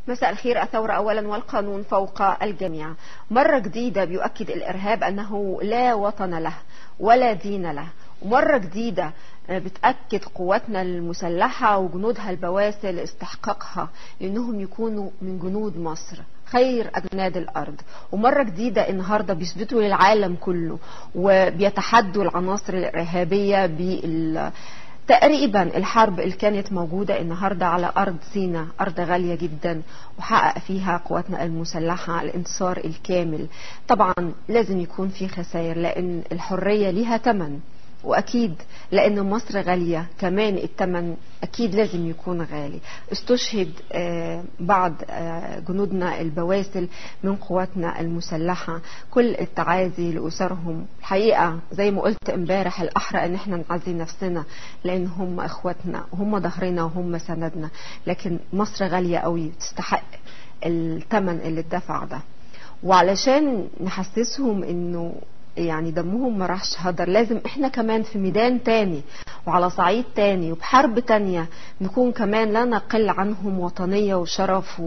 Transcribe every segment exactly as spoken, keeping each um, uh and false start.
مساء الخير. الثورة أولا والقانون فوق الجميع. مرة جديدة بيؤكد الإرهاب أنه لا وطن له ولا دين له، ومرة جديدة بتأكد قواتنا المسلحة وجنودها البواسل استحقاقها لأنهم يكونوا من جنود مصر خير أجناد الأرض. ومرة جديدة النهاردة بيثبتوا للعالم كله وبيتحدوا العناصر الإرهابية بال تقريبا الحرب اللي كانت موجودة النهاردة على أرض سيناء، أرض غالية جدا وحقق فيها قواتنا المسلحة الانتصار الكامل. طبعا لازم يكون في خسائر لأن الحرية ليها ثمن، وأكيد لأن مصر غالية كمان الثمن أكيد لازم يكون غالي. استشهد بعض جنودنا البواسل من قواتنا المسلحة، كل التعازي لأسرهم. الحقيقة زي ما قلت امبارح الأحرى أن احنا نعزي نفسنا لأن هم إخواتنا وهم ظهرنا وهم سندنا، لكن مصر غالية قوي تستحق الثمن اللي اتدفع ده. وعلشان نحسسهم انه يعني دمهم ما راحش هدر، لازم احنا كمان في ميدان تاني وعلى صعيد تاني وبحرب تانية نكون كمان لا نقل عنهم وطنية وشرف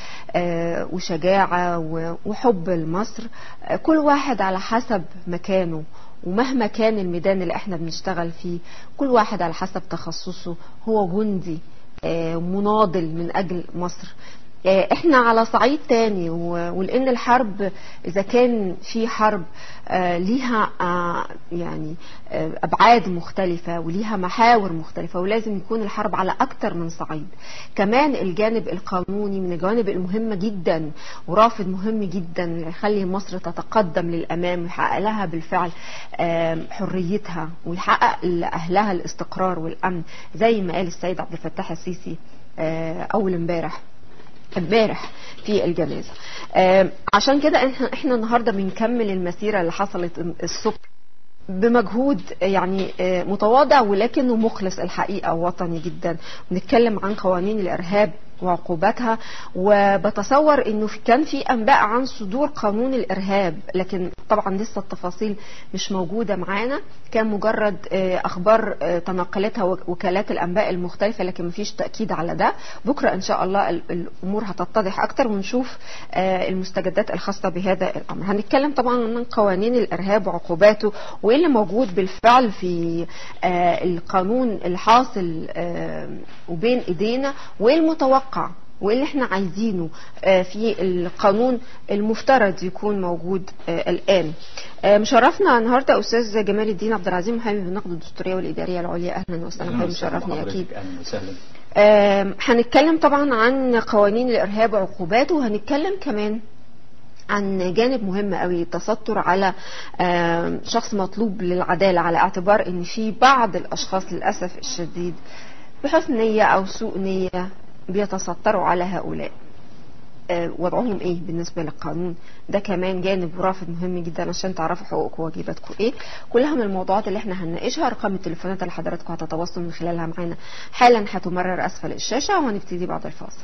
وشجاعة وحب لمصر، كل واحد على حسب مكانه ومهما كان الميدان اللي احنا بنشتغل فيه، كل واحد على حسب تخصصه هو جندي مناضل من اجل مصر. احنا على صعيد تاني، ولان الحرب اذا كان في حرب ليها يعني ابعاد مختلفة وليها محاور مختلفة، ولازم يكون الحرب على اكتر من صعيد. كمان الجانب القانوني من الجوانب المهمة جدا ورافد مهم جدا يخلي مصر تتقدم للامام ويحقق لها بالفعل حريتها ويحقق لاهلها الاستقرار والامن زي ما قال السيد عبد الفتاح السيسي اول امبارح امبارح في الجنازة. آه عشان كده احنا, احنا النهاردة بنكمل المسيرة اللي حصلت الصبح بمجهود يعني آه متواضع ولكنه مخلص الحقيقة وطني جدا. بنتكلم عن قوانين الإرهاب وعقوباتها، وبتصور انه كان في انباء عن صدور قانون الارهاب، لكن طبعا لسه التفاصيل مش موجودة معانا، كان مجرد اخبار تنقلتها وكالات الانباء المختلفة لكن مفيش تأكيد على ده. بكرة ان شاء الله الامور هتتضح اكتر ونشوف المستجدات الخاصة بهذا الامر. هنتكلم طبعا عن قوانين الارهاب وعقوباته وايه اللي موجود بالفعل في القانون الحاصل وبين ايدينا، وايه المتوقع وايه اللي احنا عايزينه في القانون المفترض يكون موجود الان. مشرفنا النهارده استاذ جمال الدين عبد العزيز، محامي بالنقد الدستوريه والاداريه العليا. اهلا وسهلا حضرتك، مشرفني اكيد. اهلا وسهلا. هنتكلم طبعا عن قوانين الارهاب وعقوباته، وهنتكلم كمان عن جانب مهم قوي، التستر على شخص مطلوب للعداله، على اعتبار ان في بعض الاشخاص للاسف الشديد بحسن نيه او سوء نيه بيتستروا على هؤلاء. أه وضعهم ايه بالنسبة للقانون ده؟ كمان جانب ورافد مهم جدا عشان تعرفوا حقوقكم وواجباتكم ايه. كلها من الموضوعات اللي احنا هنناقشها. ارقام التليفونات اللي حضراتكم هتتواصلوا من خلالها معانا حالا هتمرر اسفل الشاشة، وهنبتدي بعد الفاصل.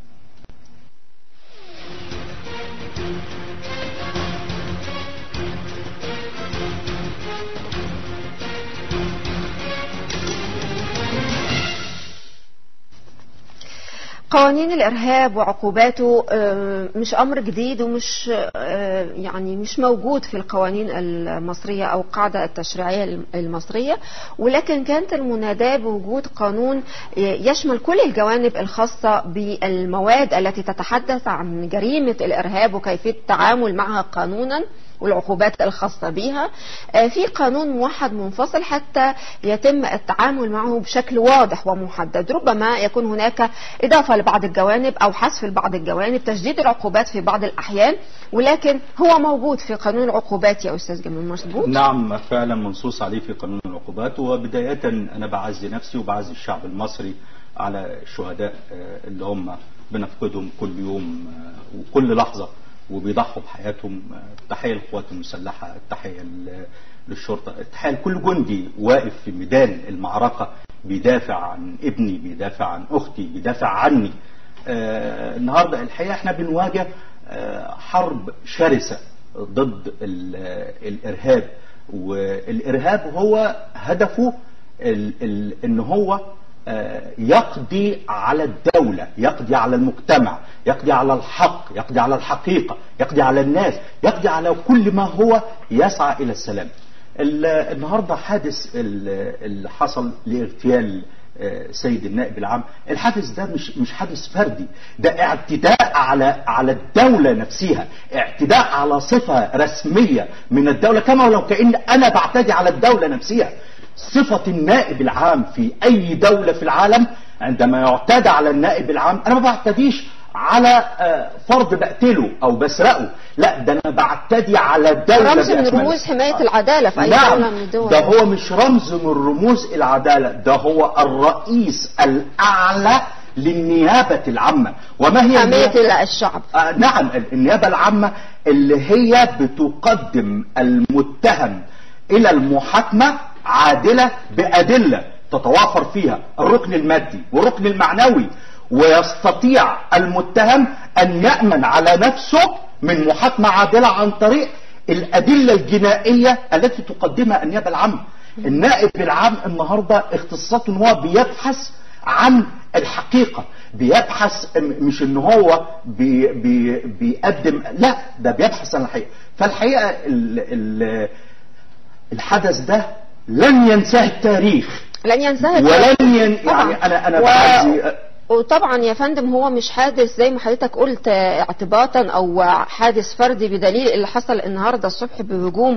قوانين الارهاب وعقوباته مش امر جديد ومش يعني مش موجود في القوانين المصريه او القاعده التشريعيه المصريه، ولكن كانت المناداه بوجود قانون يشمل كل الجوانب الخاصه بالمواد التي تتحدث عن جريمه الارهاب وكيفيه التعامل معها قانونا والعقوبات الخاصة بها في قانون موحد منفصل حتى يتم التعامل معه بشكل واضح ومحدد. ربما يكون هناك إضافة لبعض الجوانب أو حذف لبعض الجوانب، تشديد العقوبات في بعض الأحيان، ولكن هو موجود في قانون العقوبات يا أستاذ جميل، مظبوط؟ نعم فعلا منصوص عليه في قانون العقوبات. وبداية أنا بعزي نفسي وبعزي الشعب المصري على الشهداء اللي هم بنفقدهم كل يوم وكل لحظة وبيضحوا بحياتهم. التحية للقوات المسلحة، التحية للشرطة، التحية لكل جندي واقف في ميدان المعركة بيدافع عن ابني، بيدافع عن أختي، بيدافع عني. آه النهاردة الحقيقة احنا بنواجه آه حرب شرسة ضد الإرهاب، والإرهاب هو هدفه ال ال ان هو يقضي على الدولة، يقضي على المجتمع، يقضي على الحق، يقضي على الحقيقة، يقضي على الناس، يقضي على كل ما هو يسعى إلى السلام. النهاردة حادث اللي حصل لاغتيال سيد النائب العام، الحادث ده مش مش حادث فردي، ده اعتداء على على الدولة نفسها، اعتداء على صفة رسمية من الدولة، كما لو كأن أنا بعتدي على الدولة نفسها. صفة النائب العام في أي دولة في العالم، عندما يعتدى على النائب العام أنا ما بعتديش على فرد بقتله أو بسرقه، لا ده أنا بعتدي على الدولة. رمز من رموز حماية العدالة في أي نعم دولة من الدول. ده هو مش رمز من رموز العدالة، ده هو الرئيس الأعلى للنيابة العامة. وما هي حماية الشعب؟ آه نعم، النيابة العامة اللي هي بتقدم المتهم إلى المحاكمة عادلة بأدلة تتوافر فيها الركن المادي والركن المعنوي، ويستطيع المتهم أن يأمن على نفسه من محاكمة عادلة عن طريق الأدلة الجنائية التي تقدمها النيابة العامة. النائب العام النهاردة اختصاصه هو بيبحث عن الحقيقة، بيبحث مش ان هو بي بي بيقدم، لا ده بيبحث عن الحقيقة. فالحقيقة ال ال الحدث ده لن ينساه التاريخ، لن ينساه ولن ين... يعني انا انا و... بعزي وطبعا يا فندم هو مش حادث زي ما حضرتك قلت اعتباطا او حادث فردي، بدليل اللي حصل النهارده الصبح بهجوم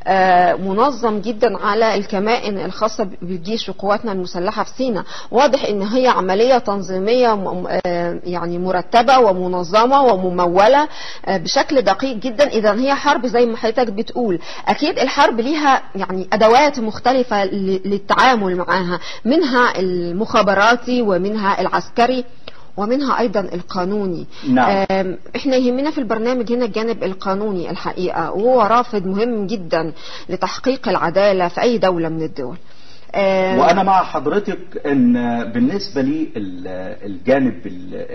منظم جدا على الكمائن الخاصه بالجيش وقواتنا المسلحه في سيناء. واضح ان هي عمليه تنظيميه يعني مرتبه ومنظمه ومموله بشكل دقيق جدا. اذا هي حرب زي ما حضرتك بتقول، اكيد الحرب ليها يعني ادوات مختلفه للتعامل معها، منها المخابراتي ومنها العسكري ومنها ايضا القانوني. نعم. احنا يهمنا في البرنامج هنا الجانب القانوني الحقيقه، وهو رافد مهم جدا لتحقيق العداله في اي دوله من الدول. وانا مع حضرتك ان بالنسبه لي الجانب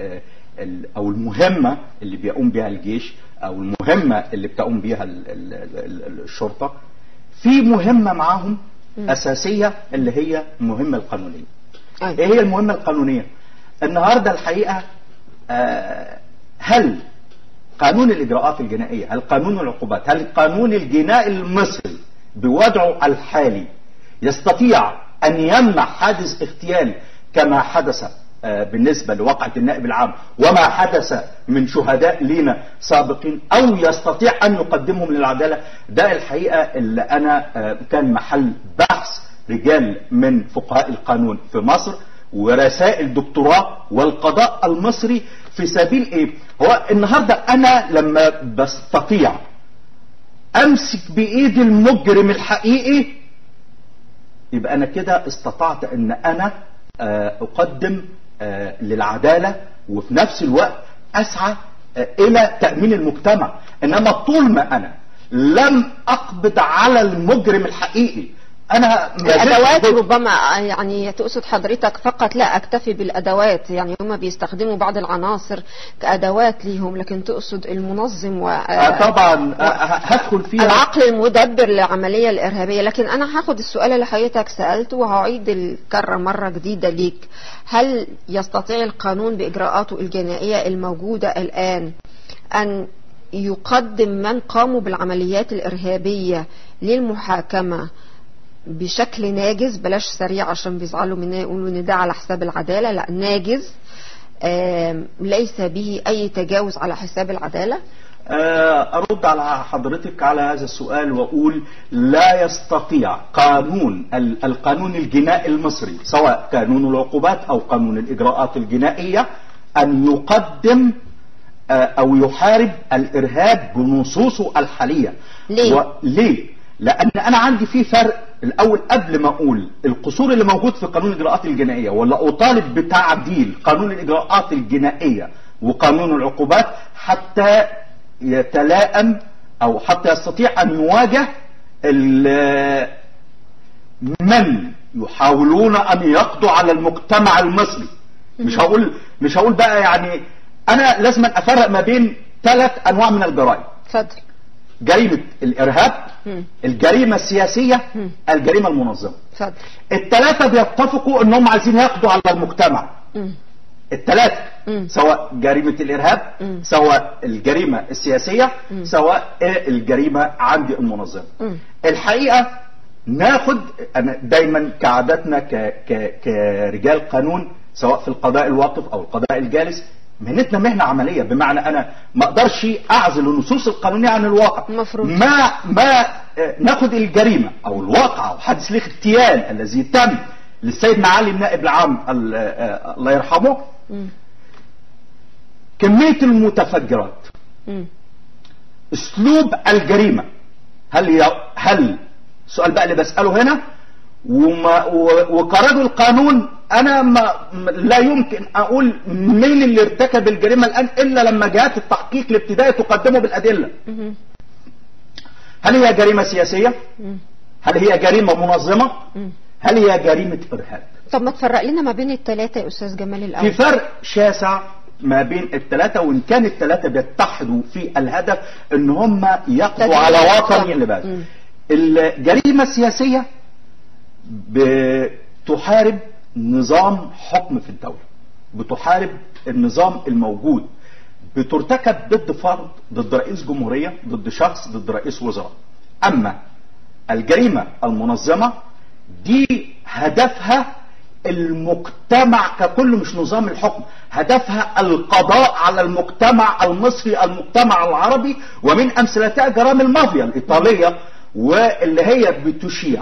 او المهمه اللي بيقوم بها الجيش او المهمه اللي بتقوم بها الشرطه، في مهمه معاهم اساسيه اللي هي المهمه القانونيه. أيوة. ايه هي المهمه القانونيه؟ النهارده الحقيقه هل قانون الاجراءات الجنائيه، هل قانون العقوبات، هل القانون الجنائي المصري بوضعه الحالي يستطيع ان يمنع حادث اغتيال كما حدث بالنسبه لوقعه النائب العام وما حدث من شهداء لينا سابقين، او يستطيع ان يقدمهم للعداله؟ ده الحقيقه اللي انا كان محل بحث رجال من فقهاء القانون في مصر ورسائل دكتوراه والقضاء المصري في سبيل ايه؟ هو النهارده انا لما بستطيع امسك بايد المجرم الحقيقي، يبقى انا كده استطعت ان انا اقدم للعداله وفي نفس الوقت اسعى الى تامين المجتمع. انما طول ما انا لم اقبض على المجرم الحقيقي، أنا الأدوات ربما يعني تقصد حضرتك فقط لا أكتفي بالأدوات، يعني هم بيستخدموا بعض العناصر كأدوات ليهم، لكن تقصد المنظم و طبعا هدخل فيها العقل المدبر للعملية الإرهابية. لكن أنا هاخد السؤال اللي حضرتك سألته وهعيد الكرة مرة جديدة ليك. هل يستطيع القانون بإجراءاته الجنائية الموجودة الآن أن يقدم من قاموا بالعمليات الإرهابية للمحاكمة بشكل ناجز؟ بلاش سريع عشان بيزعلوا مننا يقولوا ان ده على حساب العدالة، لا ناجز ليس به اي تجاوز على حساب العدالة. ارد على حضرتك على هذا السؤال واقول لا يستطيع قانون القانون الجنائي المصري، سواء قانون العقوبات او قانون الاجراءات الجنائية، ان يقدم او يحارب الارهاب بنصوصه الحالية. ليه؟ و... ليه؟ لان انا عندي في فرق. الاول قبل ما اقول القصور اللي موجود في قانون الاجراءات الجنائيه ولا اطالب بتعديل قانون الاجراءات الجنائيه وقانون العقوبات حتى يتلائم او حتى يستطيع ان يواجه من يحاولون ان يقضوا على المجتمع المصري. مش هقول مش هقول بقى يعني انا لازم افرق ما بين ثلاث انواع من الجرائم. اتفضل. جريمة الارهاب، مم. الجريمة السياسية، مم. الجريمة المنظمة. اتفضل. الثلاثة بيتفقوا انهم عايزين يقضوا على المجتمع. مم. الثلاثة، مم. سواء جريمة الارهاب، مم. سواء الجريمة السياسية، مم. سواء الجريمة عند المنظمة. مم. الحقيقة ناخد، انا دايما كعادتنا ك... ك... كرجال قانون، سواء في القضاء الواقف او القضاء الجالس، مهنتنا مهنة عملية، بمعنى انا ما اقدرش اعزل النصوص القانونية عن الواقع. مفروض. ما ما ناخد الجريمة او الواقع او حادث الاغتيال الذي تم للسيد معالي النائب العام الله يرحمه، مم. كمية المتفجرات، مم. اسلوب الجريمة، هل ي... هل السؤال بقى اللي بسأله هنا، وما و... وكرجل قانون انا ما لا يمكن اقول مين اللي ارتكب الجريمة الان الا لما جهات التحقيق الابتدائي تقدمه بالادلة. مم. هل هي جريمة سياسية؟ مم. هل هي جريمة منظمة؟ مم. هل هي جريمة ارهاب؟ طب ما تفرق لنا ما بين الثلاثة يا استاذ جمال الاول. في فرق شاسع ما بين الثلاثة، وان كان الثلاثة بيتحدوا في الهدف ان هم يقضوا على وطني اللي بس. الجريمة السياسية بتحارب نظام حكم في الدولة، بتحارب النظام الموجود، بترتكب ضد فرد، ضد رئيس جمهورية، ضد شخص، ضد رئيس وزراء. اما الجريمة المنظمة دي هدفها المجتمع ككل، مش نظام الحكم، هدفها القضاء على المجتمع المصري، المجتمع العربي، ومن امثلتها جرائم المافيا الايطالية، واللي هي بتشيع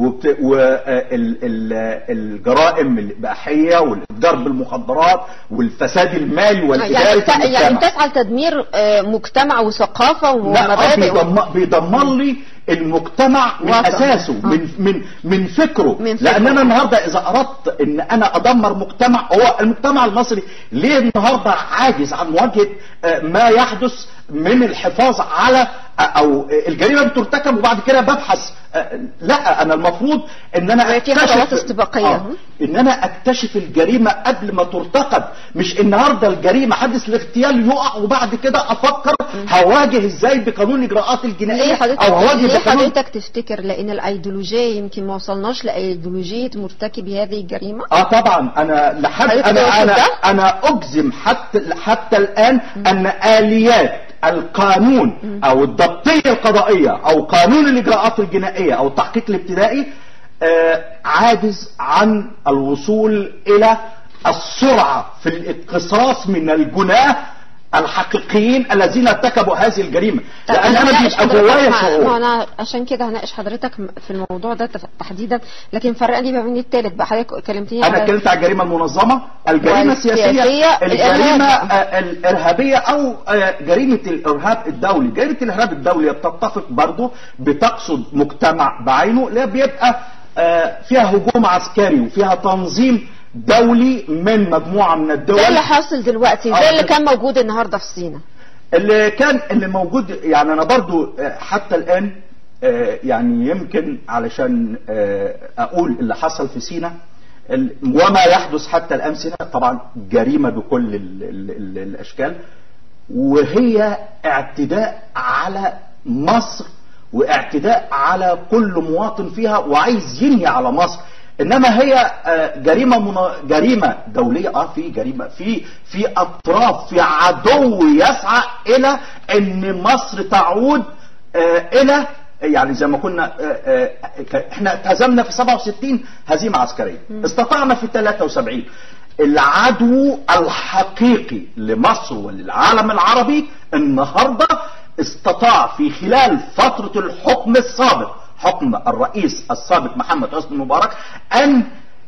والجرائم الاباحيه والاتجار بالمخدرات والفساد المالي والاداري في المجتمع. يعني تسعى لتدمير مجتمع وثقافه ومبادئ. لا، بيدمر لي المجتمع من وطن. اساسه آه. من من من فكره, من فكره. لان انا النهارده اذا اردت ان انا ادمر مجتمع، هو المجتمع المصري ليه النهارده عاجز عن مواجهه ما يحدث من الحفاظ على او الجريمه بترتكب وبعد كده ببحث. لا، انا المفروض ان انا اكتشف استباقيه آه. ان انا اكتشف الجريمه قبل ما ترتكب، مش النهارده الجريمه حدث الاغتيال يقع وبعد كده افكر هواجه ازاي بقانون الاجراءات الجنائيه او هواجه ليه بقانون. حضرتك تفتكر لان الايديولوجيه يمكن ما وصلناش لايديولوجيه مرتكبي هذه الجريمه؟ اه طبعا، انا لحد انا انا انا اجزم حتى حتى الان م. ان اليات القانون او الضبطيه القضائيه او قانون الاجراءات الجنائيه او التحقيق الابتدائي آه عاجز عن الوصول الى السرعه في الاقتصاص من الجناه الحقيقيين الذين ارتكبوا هذه الجريمه. لان انا بيبقى جوايا شعور. انا عشان كده هناقش حضرتك في الموضوع ده تحديدا، لكن فرقني ما بين الثالث بقى. حضرتك كلمتني انا اتكلمت على الجريمه المنظمه، الجريمه السياسيه، الجريمه الارهابيه او جريمه الارهاب الدولي. جريمه الارهاب الدولي بتتفق برضه، بتقصد مجتمع بعينه، لا بيبقى فيها هجوم عسكري وفيها تنظيم دولي من مجموعة من الدول. ده اللي حاصل دلوقتي، ده اللي كان موجود النهاردة في سيناء، اللي كان اللي موجود. يعني انا برضو حتى الان يعني يمكن علشان اقول اللي حصل في سيناء وما يحدث حتى الان. سيناء طبعا جريمة بكل ال ال ال الاشكال، وهي اعتداء على مصر واعتداء على كل مواطن فيها، وعايز ينهي على مصر. انما هي جريمه منا... جريمه دوليه. اه في جريمه في في اطراف، في عدو يسعى الى ان مصر تعود آه الى، يعني زي ما كنا آه آه احنا اتهزمنا في سبعة وستين هزيمه عسكريه، استطعنا في ثلاثة وسبعين. العدو الحقيقي لمصر وللعالم العربي النهارده استطاع في خلال فتره الحكم السابق، حكم الرئيس السابق محمد حسني مبارك، ان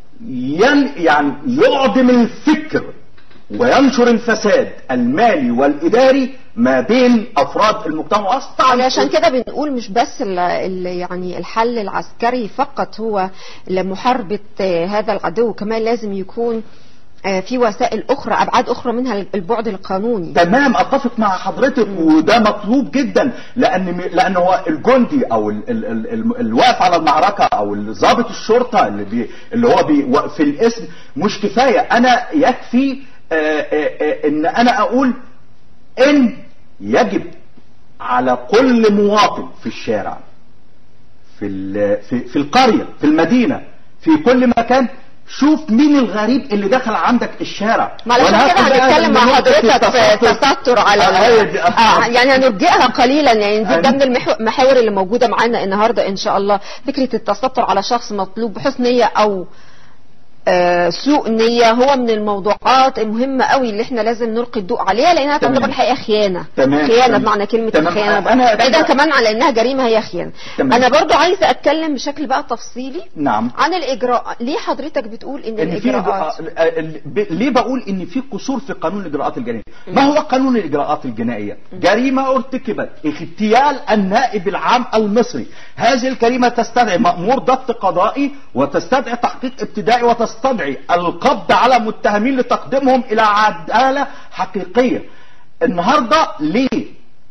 يعني يعدم الفكر وينشر الفساد المالي والاداري ما بين افراد المجتمع. عشان كده بنقول مش بس ال ال يعني الحل العسكري فقط هو لمحاربه هذا العدو، كمان لازم يكون في وسائل اخرى، ابعاد اخرى منها البعد القانوني. تمام، اتفق مع حضرتك، وده مطلوب جدا، لان لان هو الجندي او الواقف على المعركه او ضابط الشرطه اللي بي اللي هو بي في الاسم مش كفايه. انا يكفي آآ آآ ان انا اقول ان يجب على كل مواطن في الشارع، في في في القريه، في المدينه، في كل مكان، شوف مين الغريب اللي دخل عندك الشارع. ما علشان كده هنتكلم مع حضرتك في تستر على آه يعني هنرجئها قليلا، يعني دي ضمن المحاور اللي موجوده معانا النهارده ان شاء الله. فكره التستر على شخص مطلوب بحسن نيه او آه سوء نيه هو من الموضوعات المهمه قوي اللي احنا لازم نلقي الضوء عليها، لانها تعتبر الحقيقه خيانه. تمام. خيانه تمام. بمعنى كلمه الخيانه بعيدا كمان على انها جريمه، هي خيانه. انا برضو عايزه اتكلم بشكل بقى تفصيلي نعم عن الاجراء. ليه حضرتك بتقول ان, إن الاجراءات في... ليه بقول ان في قصور في قانون الاجراءات الجنائيه؟ ما هو قانون الاجراءات الجنائيه؟ جريمه ارتكبت اغتيال النائب العام المصري. هذه الجريمه تستدعي مأمور ضبط قضائي، وتستدعي تحقيق ابتدائي، وتستدعي القبض على متهمين لتقديمهم الى عداله حقيقيه. النهارده ليه؟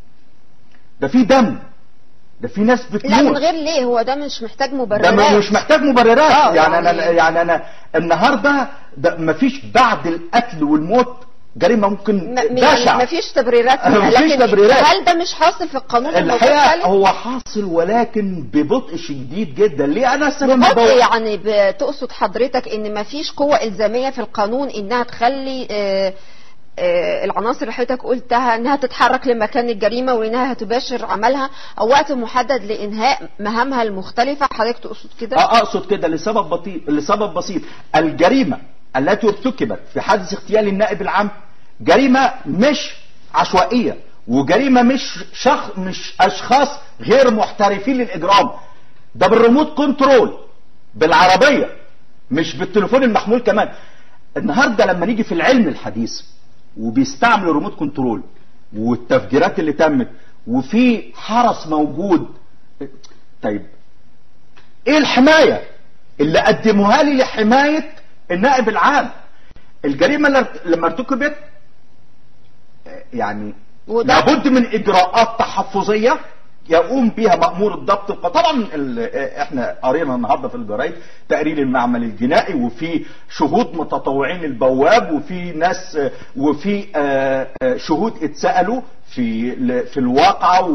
ده في دم، ده في ناس بتموت. لا من غير ليه، هو ده مش محتاج مبررات. ده مش محتاج مبررات. يعني, يعني انا يعني انا النهارده ده مفيش بعد القتل والموت جريمه ممكن بشعه، مفيش تبريرات. مفيش تبريرات. هل ده مش حاصل في القانون الحقيقه؟ هو حاصل ولكن ببطء شديد جدا. ليه انا ببطء؟ يعني بتقصد حضرتك ان مفيش قوه الزاميه في القانون انها تخلي آه آه العناصر اللي حضرتك قلتها انها تتحرك لمكان الجريمه، وانها هتباشر عملها او وقت محدد لانهاء مهامها المختلفه؟ حضرتك تقصد كده؟ اه اقصد كده لسبب بسيط، لسبب بسيط. الجريمه التي ارتكبت في حادث اغتيال النائب العام جريمه مش عشوائيه، وجريمه مش شخص مش اشخاص غير محترفين للاجرام. ده بالريموت كنترول، بالعربيه، مش بالتليفون المحمول كمان. النهارده لما نيجي في العلم الحديث وبيستعملوا الريموت كنترول والتفجيرات اللي تمت وفي حرس موجود، طيب ايه الحمايه اللي قدموها لي لحمايه النائب العام؟ الجريمه لما ارتكبت يعني لابد من اجراءات تحفظيه يقوم بها مأمور الضبط. طبعا احنا قرينا النهارده في الجرايد تقرير المعمل الجنائي، وفي شهود متطوعين البواب، وفي ناس وفي شهود اتسالوا في في الواقعه،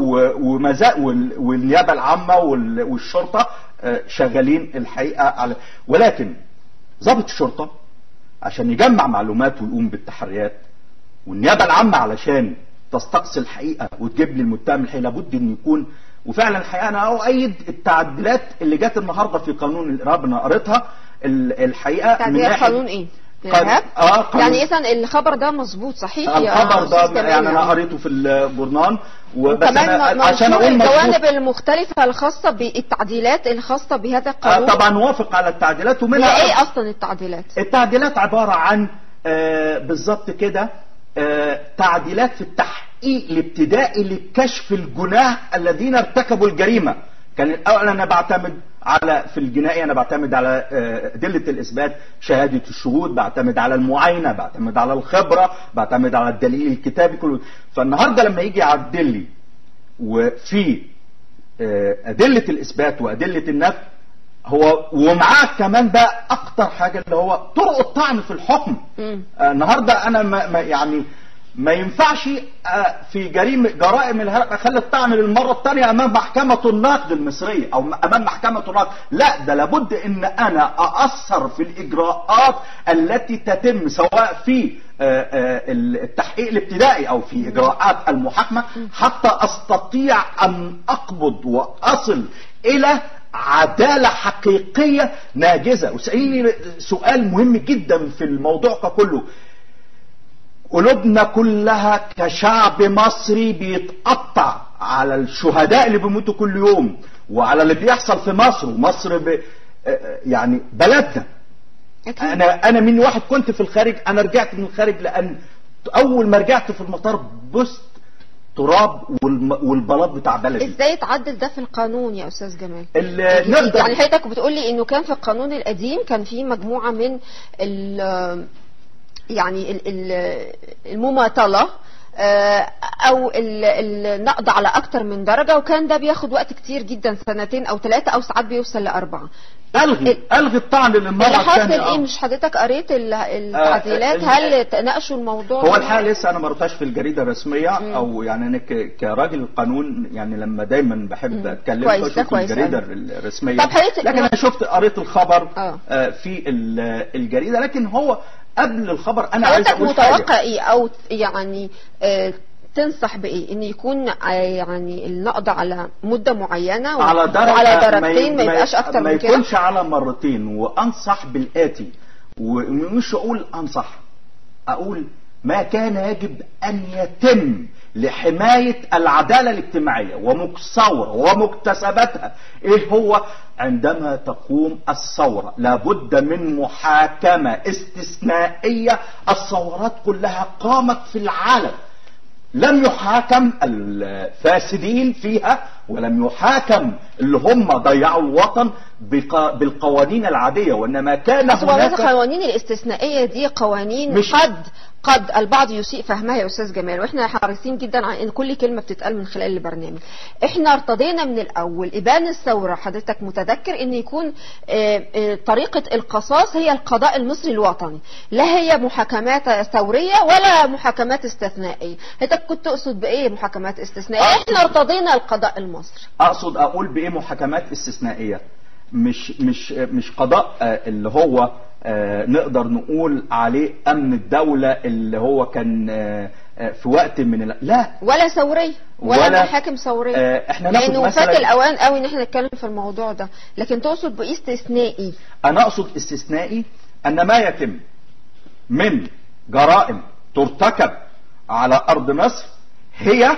والنيابه العامه والشرطه شغالين الحقيقه على. ولكن ضابط الشرطه عشان يجمع معلومات ويقوم بالتحريات، والنيابه العامه علشان تستقصي الحقيقه وتجيب لي المتهم الحقيقي، لابد ان يكون. وفعلا الحقيقه انا اؤيد التعديلات اللي جت النهارده في قانون الارهاب، انا قريتها الحقيقه. تعديلات قانون ايه؟ الارهاب؟ اه قانون. يعني اذا الخبر ده مظبوط صحيح؟ الخبر ده يعني انا قريته في الجورنال، وكمان عشان اقول الجوانب المختلفه الخاصه بالتعديلات الخاصه بهذا القانون. آه طبعا وافق على التعديلات. ومنها ايه اصلا التعديلات؟ التعديلات عباره عن آه بالظبط كده آه تعديلات في التحقيق الابتدائي لكشف الجناه الذين ارتكبوا الجريمه. كان الاول انا بعتمد على في الجنائي انا بعتمد على ادله الاثبات، شهاده الشهود، بعتمد على المعاينه، بعتمد على الخبره، بعتمد على الدليل الكتابي كله. فالنهارده لما يجي يعدل لي وفي ادله الاثبات وادله النفي، هو ومعاه كمان بقى اكتر حاجه اللي هو طرق الطعن في الحكم. النهارده انا ما يعني ما ينفعش في جريمه جرائم الهرب اخلي الطعن للمره الثانيه امام محكمه النقد المصريه او امام محكمه النقد. لا، ده لابد ان انا ااثر في الاجراءات التي تتم سواء في التحقيق الابتدائي او في اجراءات المحاكمه، حتى استطيع ان اقبض واصل الى عدالة حقيقية ناجزة. وسأليني سؤال مهم جدا في الموضوع ككله، قلوبنا كلها كشعب مصري بيتقطع على الشهداء اللي بيموتوا كل يوم، وعلى اللي بيحصل في مصر. ومصر ب... يعني بلدنا. انا انا من واحد كنت في الخارج، انا رجعت من الخارج لان اول ما رجعت في المطار بصت تراب والبلاط بتاع بلدي. ازاي يتعدل ده في القانون يا استاذ جمال؟ نقدر يعني حضرتك بتقول لي انه كان في القانون القديم كان في مجموعه من ال يعني المماطله او النقض على اكتر من درجه، وكان ده بياخد وقت كتير جدا، سنتين او ثلاثه او ساعات بيوصل لاربعه. الغي الغي الطعن للمره اللي حاصل الثانيه. ايه؟ مش حضرتك قريت التعديلات؟ هل تناقشوا الموضوع؟ هو الحقيقه لسه انا ما قريتهاش في الجريده الرسميه، مم. او يعني انا كراجل قانون يعني لما دايما بحب اتكلم بشوف الجريده الرسميه. طب لكن انا شفت قريت الخبر آه. في الجريده، لكن هو قبل الخبر انا عايز اقول حضرتك متوقع ايه او يعني آه تنصح بايه؟ ان يكون يعني النقض على مده معينه و... على درجة وعلى درجتين ما يبقاش اكتر ما من كده، ما يكونش على مرتين. وانصح بالاتي، ومش اقول انصح، اقول ما كان يجب ان يتم لحمايه العداله الاجتماعيه ومكسوره ومكتسباتها. ايه هو؟ عندما تقوم الثوره لابد من محاكمه استثنائيه. الثورات كلها قامت في العالم، لم يحاكم الفاسدين فيها، ولم يحاكم اللي هم ضيعوا الوطن بالقوانين العادية، وإنما كان هناك القوانين الاستثنائية دي قوانين مش قد قد البعض يسيء فهمها يا أستاذ جمال، وإحنا حريصين جدا على إن كل كلمة بتتقال من خلال البرنامج. إحنا ارتضينا من الأول إبان الثورة، حضرتك متذكر إن يكون طريقة القصاص هي القضاء المصري الوطني، لا هي محاكمات ثورية ولا محاكمات استثنائية. حضرتك كنت تقصد بإيه محاكمات استثنائية؟ إحنا ارتضينا القضاء المصري. أقصد أقول بإيه محاكمات استثنائية؟ مش مش مش قضاء اللي هو آه نقدر نقول عليه امن الدولة اللي هو كان آه في وقت من ال... لا ولا ثورية ولا, ولا محاكم ثورية. آه احنا ناخد لانه فات الاوان قوي ان احنا نتكلم في الموضوع ده. لكن تقصد بايه استثنائي؟ انا اقصد استثنائي ان ما يتم من جرائم ترتكب على ارض مصر هي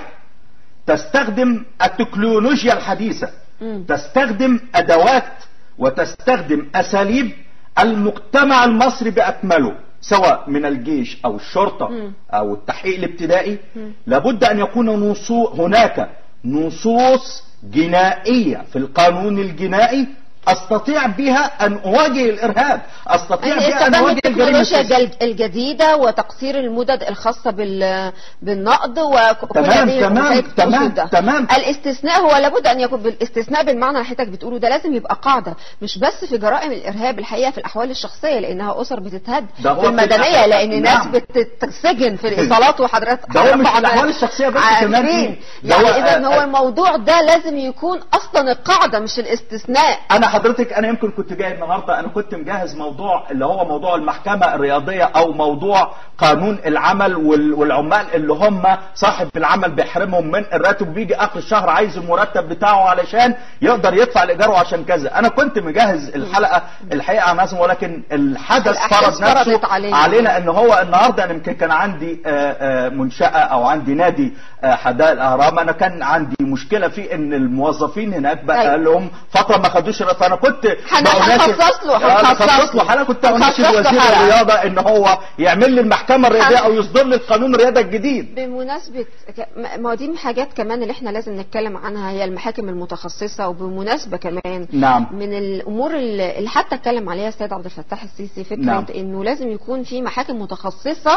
تستخدم التكنولوجيا الحديثة، م. تستخدم ادوات وتستخدم اساليب المجتمع المصري بأكمله، سواء من الجيش أو الشرطة م. أو التحقيق الابتدائي. م. لابد أن يكون نصوص، هناك نصوص جنائية في القانون الجنائي أستطيع بها أن أواجه الإرهاب، أستطيع بها أن أواجه التكنولوجيا الجديدة وتقصير المدد الخاصة بالنقض وكل هذه تمام تمام تمام. الاستثناء هو لابد أن يكون بالاستثناء بالمعنى اللي حضرتك بتقوله ده، لازم يبقى قاعدة مش بس في جرائم الإرهاب الحقيقة، في الأحوال الشخصية، لأنها أسر بتتهد في المدنية، لأن ناس نعم. بتتسجن في الإيصالات وحضرتك ده هو مش الأحوال الشخصية بس كمان يعني إذا هو الموضوع ده لازم يكون أصلا القاعدة مش الاستثناء. أنا حضرتك انا يمكن كنت جاي النهارده، انا كنت مجهز موضوع اللي هو موضوع المحكمه الرياضيه او موضوع قانون العمل والعمال اللي هم صاحب العمل بيحرمهم من الراتب، بيجي اخر الشهر عايز المرتب بتاعه علشان يقدر يدفع الايجار وعشان كذا. انا كنت مجهز الحلقه الحقيقه عن نظم، ولكن الحدث فرض نفسه علينا, علينا ان هو النهارده انا يمكن كان عندي منشاه او عندي نادي حدائق الاهرام، انا كان عندي مشكله في ان الموظفين هناك بقى لهم فتره ما خدوش، فانا كنت هنخصص له هنخصص له حلقه، كنت اناشد وزير الرياضه ان هو يعمل لي المحكمه الرياضيه او يصدر لي القانون الرياضه الجديد. بمناسبه ما دي حاجات كمان اللي احنا لازم نتكلم عنها، هي المحاكم المتخصصه. وبمناسبه كمان نعم. من الامور اللي حتى اتكلم عليها السيد عبد الفتاح السيسي، فكره نعم. انه لازم يكون في محاكم متخصصه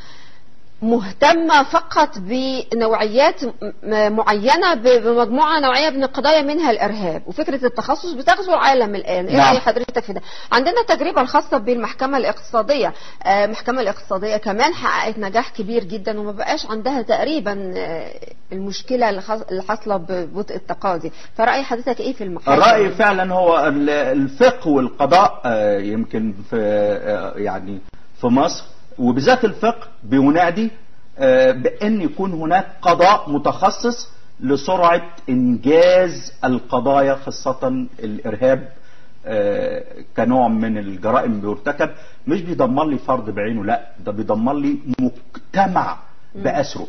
مهتمة فقط بنوعيات معينة، بمجموعة نوعية من القضايا منها الإرهاب، وفكرة التخصص بتغزو العالم الآن. إيه رأي حضرتك في ده؟ عندنا التجربة الخاصة بالمحكمة الاقتصادية، المحكمة الاقتصادية كمان حققت نجاح كبير جدا، وما بقاش عندها تقريبا المشكلة اللي حاصلة ببطء التقاضي. فرأي حضرتك إيه في المحاكم؟ الرأي فعلا هو الفقه والقضاء يمكن في يعني في مصر وبذات الفقه بينادي بأن يكون هناك قضاء متخصص لسرعة إنجاز القضايا، خاصة الإرهاب كنوع من الجرائم بيرتكب، مش بيدمر لي فرد بعينه، لا ده بيدمر لي مجتمع بأسره.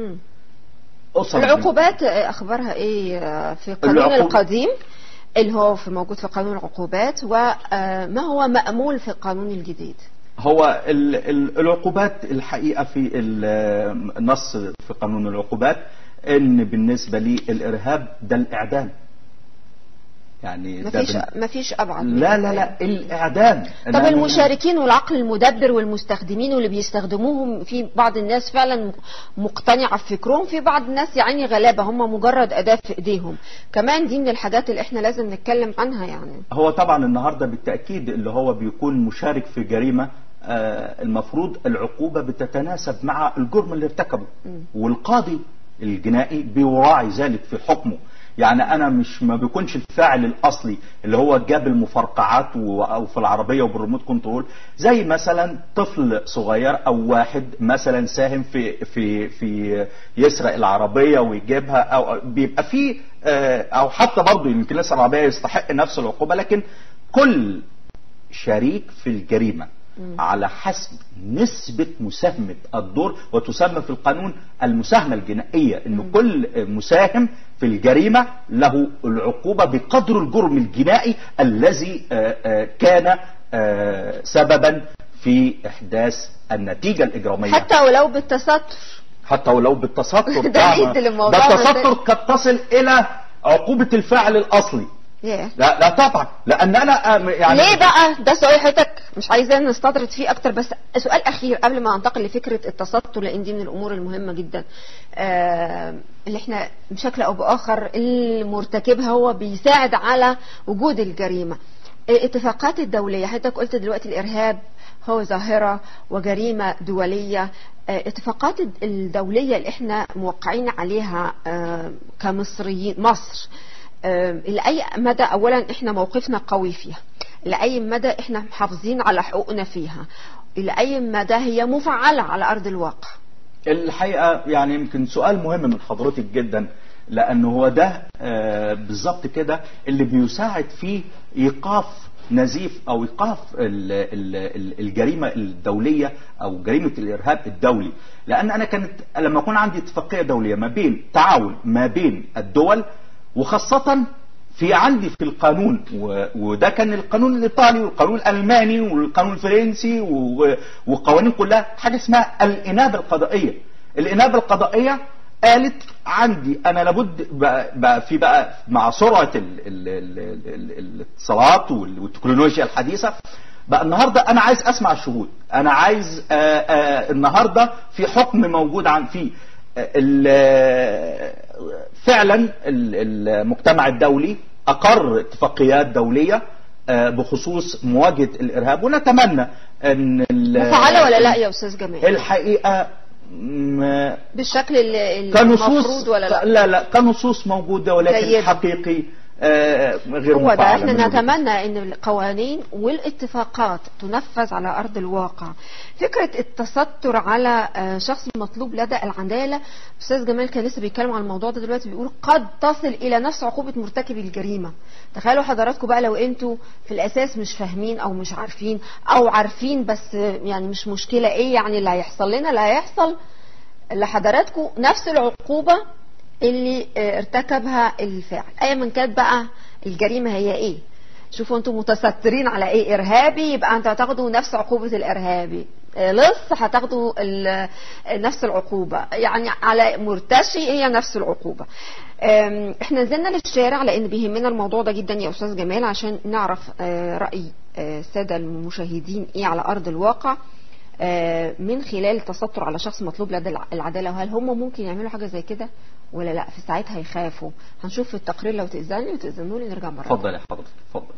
العقوبات أخبارها إيه في القانون القديم اللي هو في موجود في قانون العقوبات، وما هو مأمول في القانون الجديد؟ هو العقوبات الحقيقة في النص في قانون العقوبات ان بالنسبة للإرهاب ده الإعدام. يعني مفيش مفيش ابعد. لا لا لا الاعدام. طب المشاركين والعقل المدبر والمستخدمين واللي بيستخدموهم، في بعض الناس فعلا مقتنعه بفكرهم، في بعض الناس يعني غلابه هم مجرد اداه في ايديهم. كمان دي من الحاجات اللي احنا لازم نتكلم عنها. يعني هو طبعا النهارده بالتاكيد اللي هو بيكون مشارك في جريمه آه المفروض العقوبه بتتناسب مع الجرم اللي ارتكبه، والقاضي الجنائي بيراعي ذلك في حكمه. يعني انا مش ما بيكونش الفاعل الاصلي اللي هو جاب المفرقعات او في العربيه وبالريموت كنترول، زي مثلا طفل صغير او واحد مثلا ساهم في في في يسرق العربيه ويجيبها، او بيبقى فيه او حتى برضه يمكن يسرق العربيه يستحق نفس العقوبه. لكن كل شريك في الجريمه على حسب نسبة مساهمة الدور، وتسمى في القانون المساهمة الجنائية، انه كل مساهم في الجريمة له العقوبة بقدر الجرم الجنائي الذي كان سببا في احداث النتيجة الاجرامية، حتى ولو بالتستر. حتى ولو بالتستر. ده التستر قد تصل الى عقوبة الفاعل الاصلي. Yeah. لا لا طبعا، لان انا يعني ليه بقى ده سؤال حضرتك مش عايزين نستطرد فيه اكتر، بس سؤال اخير قبل ما انتقل لفكره التستر، لان دي من الامور المهمه جدا آه اللي احنا بشكل او باخر المرتكبها هو بيساعد على وجود الجريمه. الاتفاقات الدوليه، حضرتك قلت دلوقتي الارهاب هو ظاهره وجريمه دوليه. الاتفاقات الدوليه اللي احنا موقعين عليها آه كمصريين، مصر لأي مدى أولا إحنا موقفنا قوي فيها، لأي مدى إحنا محافظين على حقوقنا فيها، لأي مدى هي مفعلة على أرض الواقع؟ الحقيقة يعني يمكن سؤال مهم من حضرتك جدا، لأنه هو ده بالظبط كده اللي بيساعد في إيقاف نزيف أو إيقاف الجريمة الدولية أو جريمة الإرهاب الدولي. لأن أنا كانت لما يكون عندي اتفاقية دولية ما بين تعاون ما بين الدول، وخاصة في عندي في القانون، وده كان القانون الإيطالي والقانون الألماني والقانون الفرنسي وقوانين كلها حاجة اسمها الإنابة القضائية. الإنابة القضائية قالت عندي أنا لابد بقى في بقى مع سرعة الاتصالات والتكنولوجيا الحديثة، بقى النهاردة أنا عايز أسمع الشهود، أنا عايز آآ آآ النهاردة في حكم موجود عن فيه فعلا المجتمع الدولي أقر اتفاقيات دولية بخصوص مواجهة الإرهاب، ونتمنى أن مفعلة ولا لا يا أستاذ جمال؟ الحقيقة بالشكل المفروض ولا لا؟ لا لا كنصوص موجودة، ولكن حقيقي غير هو ده احنا نتمنى ان القوانين والاتفاقات تنفذ على ارض الواقع. فكرة التستر على شخص مطلوب لدى العدالة، استاذ جمال كان لسه بيتكلم عن الموضوع ده دلوقتي، بيقول قد تصل الى نفس عقوبة مرتكب الجريمة. تخيلوا حضراتكم بقى لو انتوا في الاساس مش فاهمين او مش عارفين، او عارفين بس يعني مش مشكلة، ايه يعني اللي هيحصل لنا؟ اللي هيحصل لحضراتكم نفس العقوبة اللي ارتكبها الفاعل، ايا من كانت بقى الجريمه هي ايه. شوفوا انتم متسترين على ايه؟ ارهابي يبقى انتوا هتاخدوا نفس عقوبه الارهابي، لص هتاخدوا نفس العقوبه، يعني على مرتشي هي نفس العقوبه. احنا نزلنا للشارع لان بيهمنا الموضوع ده جدا يا استاذ جمال، عشان نعرف راي الساده المشاهدين ايه على ارض الواقع من خلال التستر على شخص مطلوب لدى العداله، وهل هم ممكن يعملوا حاجه زي كده ولا لا؟ في ساعتها يخافوا. هنشوف في التقرير لو تأذني وتأذنوا لي نرجع مره. اتفضل يا حضرتك اتفضل.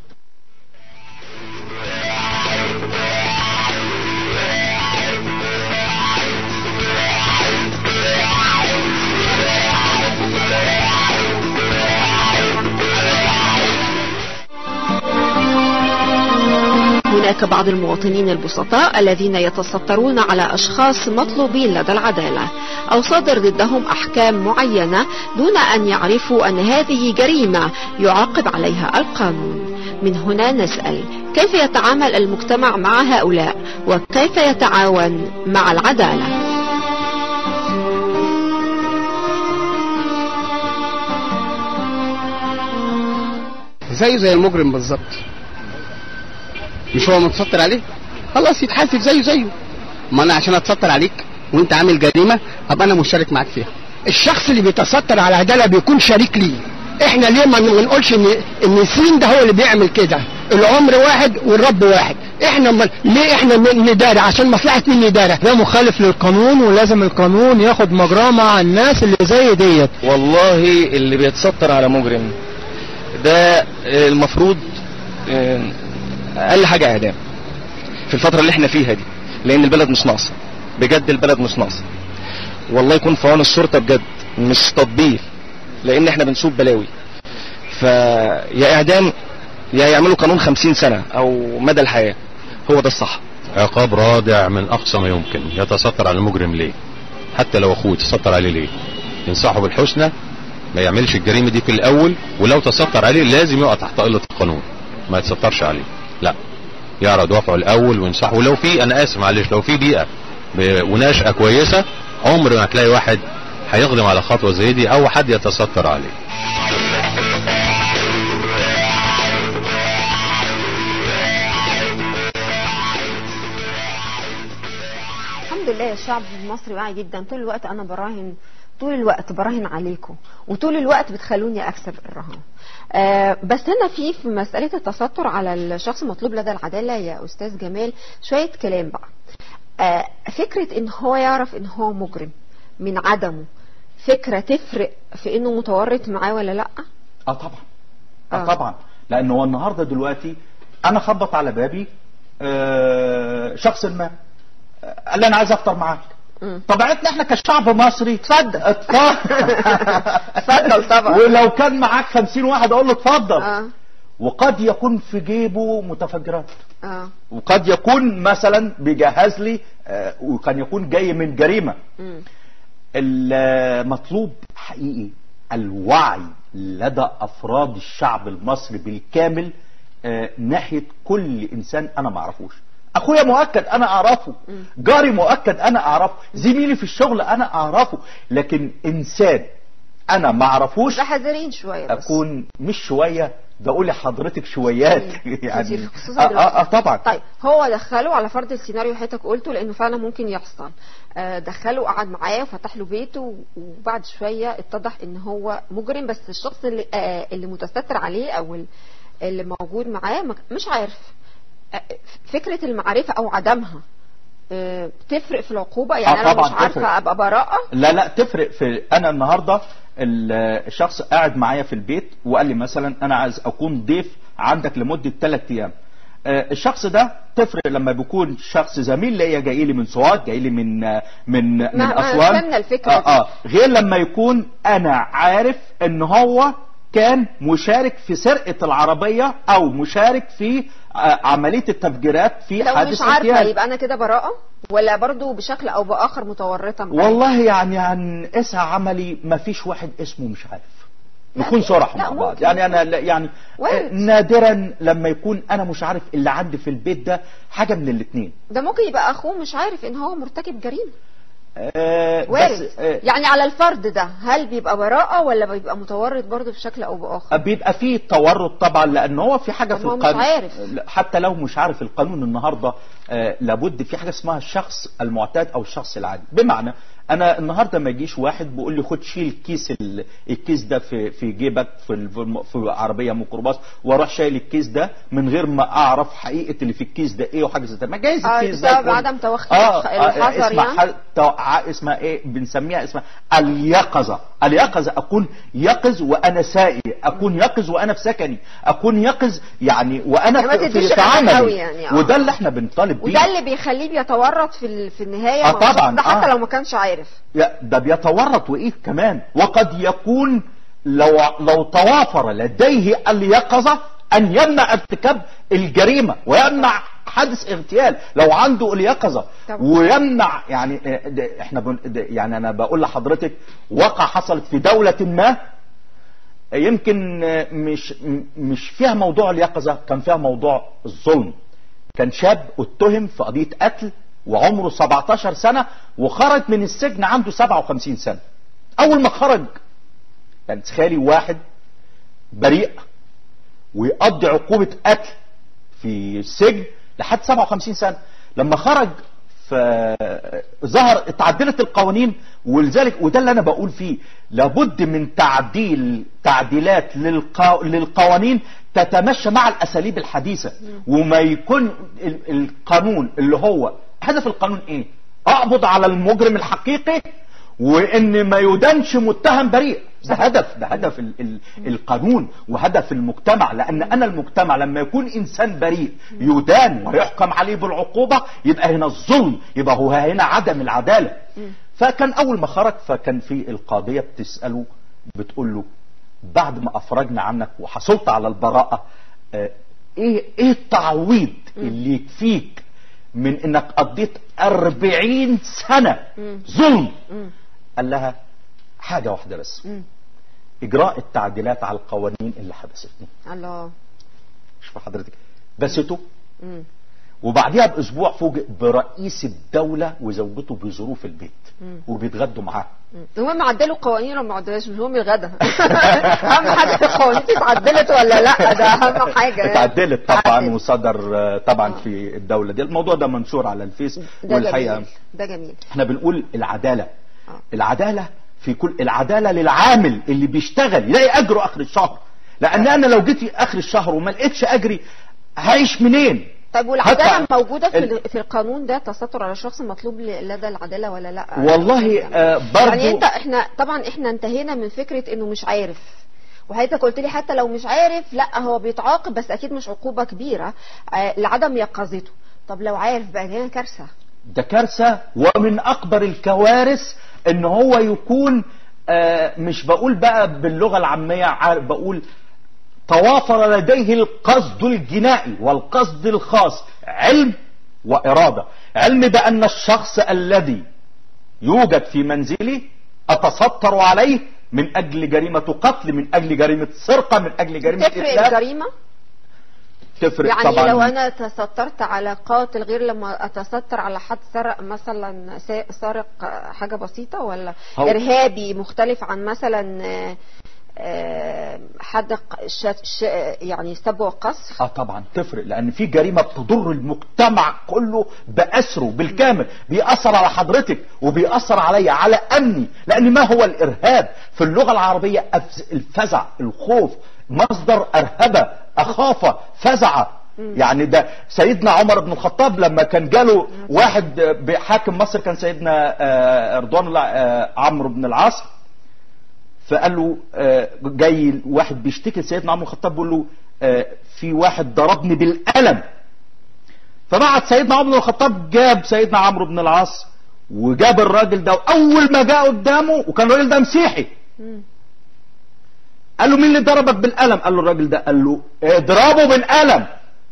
هناك بعض المواطنين البسطاء الذين يتسترون على أشخاص مطلوبين لدى العدالة أو صادر ضدهم أحكام معينة دون أن يعرفوا أن هذه جريمة يعاقب عليها القانون. من هنا نسأل: كيف يتعامل المجتمع مع هؤلاء؟ وكيف يتعاون مع العدالة؟ زي زي المجرم بالظبط، مش هو متستر عليه خلاص يتحاسب زيه زيه. ما انا عشان اتستر عليك وانت عامل جريمه ابقى انا مشارك معاك فيها. الشخص اللي بيتستر على العداله بيكون شريك ليه، احنا ليه ما نقولش ان ان سين ده هو اللي بيعمل كده؟ العمر واحد والرب واحد. احنا ما ليه احنا نداري؟ عشان مصلحه مين نداري؟ ده مخالف للقانون، ولازم القانون ياخد مجراه مع الناس اللي زي ديت. والله اللي بيتستر على مجرم ده المفروض اقل حاجه اعدام في الفتره اللي احنا فيها دي، لان البلد مش ناقصه بجد، البلد مش ناقصه. والله يكون في عون الشرطه بجد، مش تطبيل، لان احنا بنشوف بلاوي. فيا اعدام يا يعملوا قانون خمسين سنه او مدى الحياه، هو ده الصح. عقاب رادع من اقصى ما يمكن. يتستر على المجرم ليه؟ حتى لو اخوه يتستر عليه ليه؟ ينصحه بالحسنى، ما يعملش الجريمه دي في الاول، ولو تستر عليه لازم يقع تحت قله القانون، ما يتسترش عليه، لا، يعرض وافعه الاول وينصحه. ولو في، انا اسف معلش، لو في بيئه ونشأة كويسه، عمر ما هتلاقي واحد هيقدم على خطوه زي دي او حد يتستر عليه. الحمد لله الشعب المصري واعي جدا. طول الوقت انا براهن، طول الوقت براهن عليكم، وطول الوقت بتخلوني اكسب الرهان. آه بس هنا في في مساله التستر على الشخص المطلوب لدى العداله يا استاذ جمال شويه كلام بقى. آه فكره ان هو يعرف ان هو مجرم من عدمه، فكره تفرق في انه متورط معاه ولا لا؟ اه طبعا. اه, آه طبعا، لان هو النهارده دلوقتي انا خبط على بابي آه شخص ما قال لي انا عايز افطر معاك. طبيعتنا احنا كشعب مصري اتفضل اتفضل طبعا، ولو كان معاك خمسين واحد اقول له اتفضل. آه. وقد يكون في جيبه متفجرات، آه. وقد يكون مثلا بيجهز لي، آه وكان يكون جاي من جريمه. م. المطلوب حقيقي الوعي لدى افراد الشعب المصري بالكامل آه ناحيه كل انسان انا ما اعرفوش. اخويا مؤكد انا اعرفه، جاري مؤكد انا اعرفه، زميلي في الشغل انا اعرفه، لكن انسان انا ما اعرفوش حذرين شويه بس. اكون مش شويه، ده قولي حضرتك شويات يعني. آه, آه, اه طبعا. طيب هو دخله على فرض السيناريو حضرتك قلته، لانه فعلا ممكن يحصل. آه دخله وقعد معاه وفتح له بيته، وبعد شويه اتضح ان هو مجرم، بس الشخص اللي آه اللي متستر عليه او اللي موجود معاه مش عارف. فكرة المعرفة او عدمها تفرق في العقوبة؟ يعني آه انا مش عارفة تفرق. ابقى براءة؟ لا لا تفرق. في انا النهاردة الشخص قاعد معايا في البيت وقال لي مثلا انا عايز اكون ضيف عندك لمدة ثلاث ايام. الشخص ده تفرق لما بيكون شخص زميل ليا جاي لي من سوهاج، جاي لي من من من اسوان، الفكرة آه آه غير لما يكون انا عارف ان هو كان مشارك في سرقة العربية او مشارك في عملية التفجيرات في حادث لو مش عارفة يبقى انا كده براءة، ولا برضو بشكل او باخر متورطة معايا؟ والله يعني عن اسع عملي ما فيش واحد اسمه مش عارف، نكون صراحة مع بعض. يعني انا يعني وارد. نادرا لما يكون انا مش عارف اللي عندي في البيت ده حاجة من الاثنين. ده ممكن يبقى اخوه مش عارف ان هو مرتكب جريمة. آه وارد. بس آه يعني على الفرد ده هل بيبقى براءة ولا بيبقى متورط برضه بشكل او باخر؟ بيبقى فيه تورط طبعا، لان هو في حاجة في القانون مش عارف. حتى لو مش عارف القانون النهاردة آه لابد في حاجة اسمها الشخص المعتاد او الشخص العادي. بمعنى انا النهارده ما يجيش واحد بيقول لي خد شيل كيس الكيس ده في في جيبك في في عربيه ميكروباص، واروح شايل الكيس ده من غير ما اعرف حقيقه اللي في الكيس ده ايه وحاجه زي كده. ما جايز الكيس ده بسبب عدم توخي آه الحذر. يعني اسمها اسمها ايه بنسميها اسمها اليقظه. اليقظه اكون يقظ وانا سائق، اكون يقظ وانا في سكني، اكون يقظ يعني وانا يعني في, في عملي يعني. آه. وده اللي احنا بنطالب بيه، وده اللي بيخليه بيتورط في في النهايه. آه طبعا. ده حتى آه. لو ما كانش عارف ده بيتورط وايه كمان. وقد يكون لو لو توافر لديه اليقظه ان يمنع ارتكاب الجريمه ويمنع حادث اغتيال، لو عنده اليقظه ويمنع. يعني احنا بن يعني انا بقول لحضرتك واقع حصلت في دوله ما يمكن مش مش فيها موضوع اليقظه، كان فيها موضوع الظلم. كان شاب اتهم في قضيه قتل وعمره سبعتاشر سنة وخرج من السجن عنده سبعة وخمسين سنة. اول ما خرج يعني تخيلي واحد بريء ويقضي عقوبة قتل في السجن لحد سبعة وخمسين سنة، لما خرج فظهر اتعدلت القوانين ولذلك وده اللي انا بقول فيه، لابد من تعديل تعديلات للقا... للقوانين تتمشى مع الاساليب الحديثة، وما يكون القانون اللي هو هدف القانون ايه؟ اقبض على المجرم الحقيقي وان ما يدانش متهم بريء. ده هدف ده هدف ال ال القانون وهدف المجتمع، لان انا المجتمع لما يكون انسان بريء يدان ويحكم عليه بالعقوبة يبقى هنا الظلم، يبقى هو هنا عدم العدالة. فكان اول ما خرج فكان في القاضية بتسأله بتقول له بعد ما افرجنا عنك وحصلت على البراءة اه ايه ايه التعويض اللي يكفيك من انك قضيت أربعين سنة ظلم؟ قال لها حاجة واحدة بس، اجراء التعديلات على القوانين اللي حدثتني. الله. شوف حضرتك بسته، وبعديها باسبوع فوجئ برئيس الدولة وزوجته بظروف البيت وبيتغدوا معاه. المهم عدلوا قوانين ولا ما عدلوش؟ مش هم الغدا. اهم حاجه القوانين اتعدلت ولا لا، ده اهم حاجه. اتعدلت طبعا وصدر طبعا آه. في الدولة دي الموضوع ده منشور على الفيس. والحقيقه جميل. ده جميل. احنا بنقول العدالة آه. العدالة في كل العدالة للعامل اللي بيشتغل يلاقي اجره اخر الشهر، لان انا لو جيت اخر الشهر وما لقيتش اجري هعيش منين؟ طيب والعدالة موجودة في ال... في القانون ده؟ تستر على الشخص مطلوب لدى العدالة ولا لا؟ والله آه برضو يعني انت احنا طبعا احنا انتهينا من فكرة انه مش عارف، وحضرتك قلت لي حتى لو مش عارف لا هو بيتعاقب بس اكيد مش عقوبة كبيرة آه لعدم يقظته. طب لو عارف بقى هنا كارثة. ده كارثة، ومن اكبر الكوارث ان هو يكون آه مش بقول بقى باللغة العامية، بقول توافر لديه القصد الجنائي والقصد الخاص، علم وإرادة. علم بأن الشخص الذي يوجد في منزلي أتستر عليه من أجل جريمة قتل، من أجل جريمة سرقة، من أجل جريمة إتلاف. تفرق الجريمة؟ تفرق يعني طبعا. لو أنا تسترت على قاتل غير لما أتستر على حد سرق مثلا، سارق حاجة بسيطة، ولا هو. إرهابي مختلف عن مثلا حد ش... ش... يعني سب وقصف؟ اه طبعا تفرق، لان في جريمه بتضر المجتمع كله باسره بالكامل، بيأثر على حضرتك وبيأثر عليا على امني. لان ما هو الارهاب في اللغه العربيه؟ الفزع، الخوف، مصدر ارهبه، اخاف، فزع. يعني ده سيدنا عمر بن الخطاب لما كان جاله واحد بحاكم مصر كان سيدنا رضوان الله عمرو بن العاص، فقال له جاي واحد بيشتكي لسيدنا عمرو بن الخطاب بيقول له في واحد ضربني بالقلم. فبعت سيدنا عمرو بن الخطاب جاب سيدنا عمرو بن العاص وجاب الراجل ده، واول ما جاء قدامه وكان الراجل ده مسيحي قال له مين اللي ضربك بالقلم؟ قال له الراجل ده. قال له اضربه بالقلم.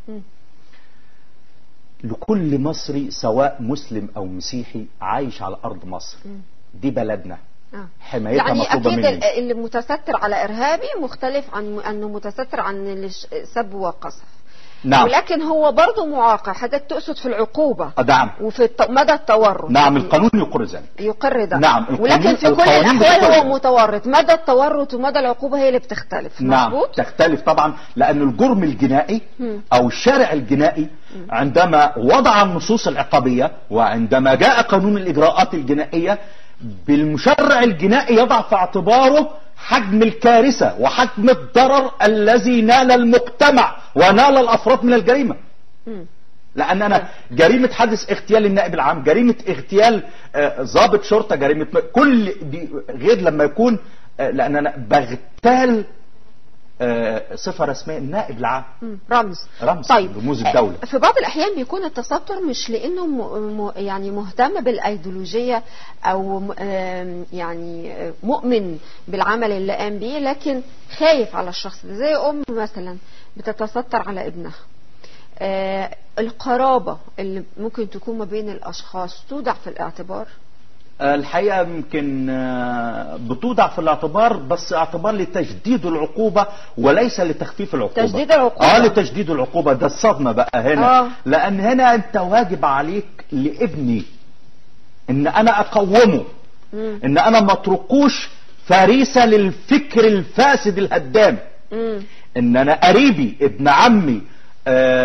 لكل مصري سواء مسلم او مسيحي عايش على ارض مصر، دي بلدنا، حمايتها يعني مطلوبة اكيد مني. اللي متستر على ارهابي مختلف عن انه متستر عن سب وقصف. نعم. ولكن هو برضه معاقب. حضرتك تقصد في العقوبة. نعم. وفي الت... مدى التورط. نعم القانون يقر ذلك. يقر ده. نعم. ولكن في كل الاحوال هو متورط. مدى التورط ومدى العقوبة هي اللي بتختلف. نعم. مظبوط؟ تختلف طبعا، لأن الجرم الجنائي او الشارع الجنائي عندما وضع النصوص العقابية وعندما جاء قانون الإجراءات الجنائية بالمشرع الجنائي يضع في اعتباره حجم الكارثة وحجم الضرر الذي نال المجتمع ونال الأفراد من الجريمة. لأن أنا جريمة حادث اغتيال النائب العام، جريمة اغتيال ضابط شرطة، جريمة كل دي غير لما يكون لأن أنا بغتال صفة رسمية النائب العام، رمز رمز طيب رموز الدولة. في بعض الأحيان بيكون التستر مش لأنه م... يعني مهتم بالأيديولوجية أو يعني مؤمن بالعمل اللي قام بيه، لكن خايف على الشخص ده. زي أم مثلا بتتستر على ابنها. آه القرابة اللي ممكن تكون ما بين الأشخاص توضع في الاعتبار؟ الحقيقة يمكن بتوضع في الاعتبار، بس اعتبار لتجديد العقوبة وليس لتخفيف العقوبة. تجديد العقوبة. اه لتجديد العقوبة، ده الصدمة بقى هنا. آه. لأن هنا أنت واجب عليك لابني إن أنا أقومه، مم. إن أنا ما اتركوش فريسة للفكر الفاسد الهدام. مم. إن أنا قريبي، ابن عمي،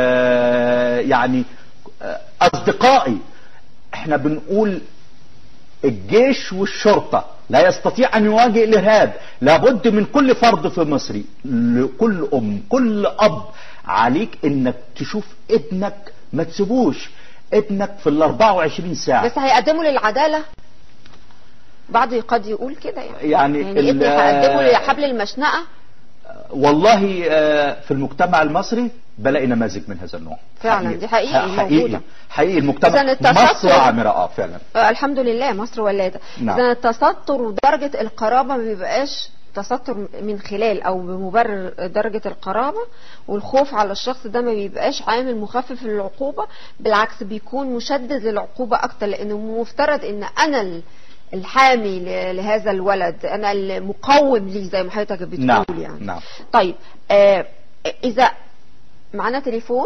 آه يعني آه أصدقائي، احنا بنقول الجيش والشرطة لا يستطيع أن يواجه الإرهاب. لابد من كل فرد في مصر، لكل أم كل أب، عليك إنك تشوف ابنك، ما تسيبوش ابنك في ال أربعة وعشرين ساعة. بس هيقدموا للعدالة؟ بعض قد يقول كده يعني يعني, يعني ابني هقدمه لحبل المشنقة؟ والله في المجتمع المصري بلاقي نماذج من هذا النوع فعلا. حقيقي. دي حقيقي حقيقي موجودة. حقيقي المجتمع مصر عامرة اه فعلا. آه الحمد لله مصر ولادة. نعم. إذا التستر ودرجة القرابة ما بيبقاش تستر من خلال او بمبرر درجة القرابة، والخوف على الشخص ده ما بيبقاش عامل مخفف للعقوبة، بالعكس بيكون مشدد للعقوبة اكتر، لانه مفترض ان انا الحامي لهذا الولد، انا المقوم ليه زي ما حضرتك بتقول. نعم. يعني نعم. طيب آه اذا معنا تليفون.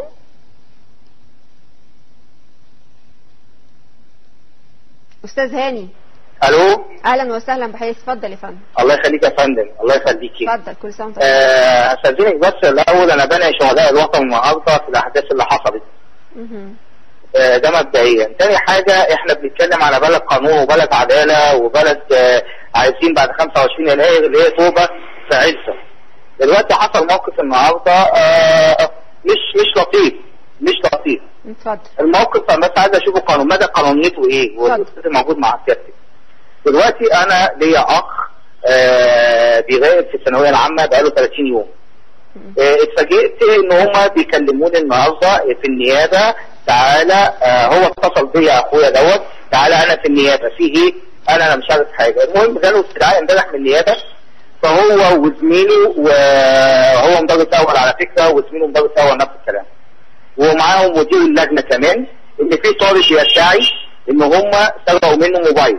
استاذ هاني. الو. اهلا وسهلا بحضرتك، اتفضل يا فندم. الله يخليك يا فندم، الله يخليكي. اتفضل. كل سنه وانت طيب. آه استاذنك بس الاول، انا بنعي شهداء الوطن النهارده في الاحداث اللي حصلت. آه ده مبدئيا. تاني حاجه، احنا بنتكلم على بلد قانون وبلد عداله وبلد آه عايزين بعد خمسة وعشرين يناير اللي هي توبه في عزه. دلوقتي حصل موقف النهارده آه مش مش لطيف مش لطيف. اتفضل. الموقف انا بس عايز اشوفه قانون مدى قانونيته ايه، والاستاذ موجود مع سيادتك. دلوقتي انا ليا اخ آه بيغيب في الثانويه العامه بقاله ثلاثين يوم. آه اتفاجئت ان هما بيكلموني النهارده في النيابه، تعالى آه هو اتصل بيا اخويا دوت، تعالى انا في النيابه في ايه؟ انا انا مش عارف حاجه. المهم جاله استدعاء امبارح من النيابه، فهو وزميله، وهو مدرس اول على فكره وزميله مدرس اول نفس الكلام، ومعاهم مدير اللجنه كمان، ان في طالب يدعي ان هما سرقوا منه موبايل.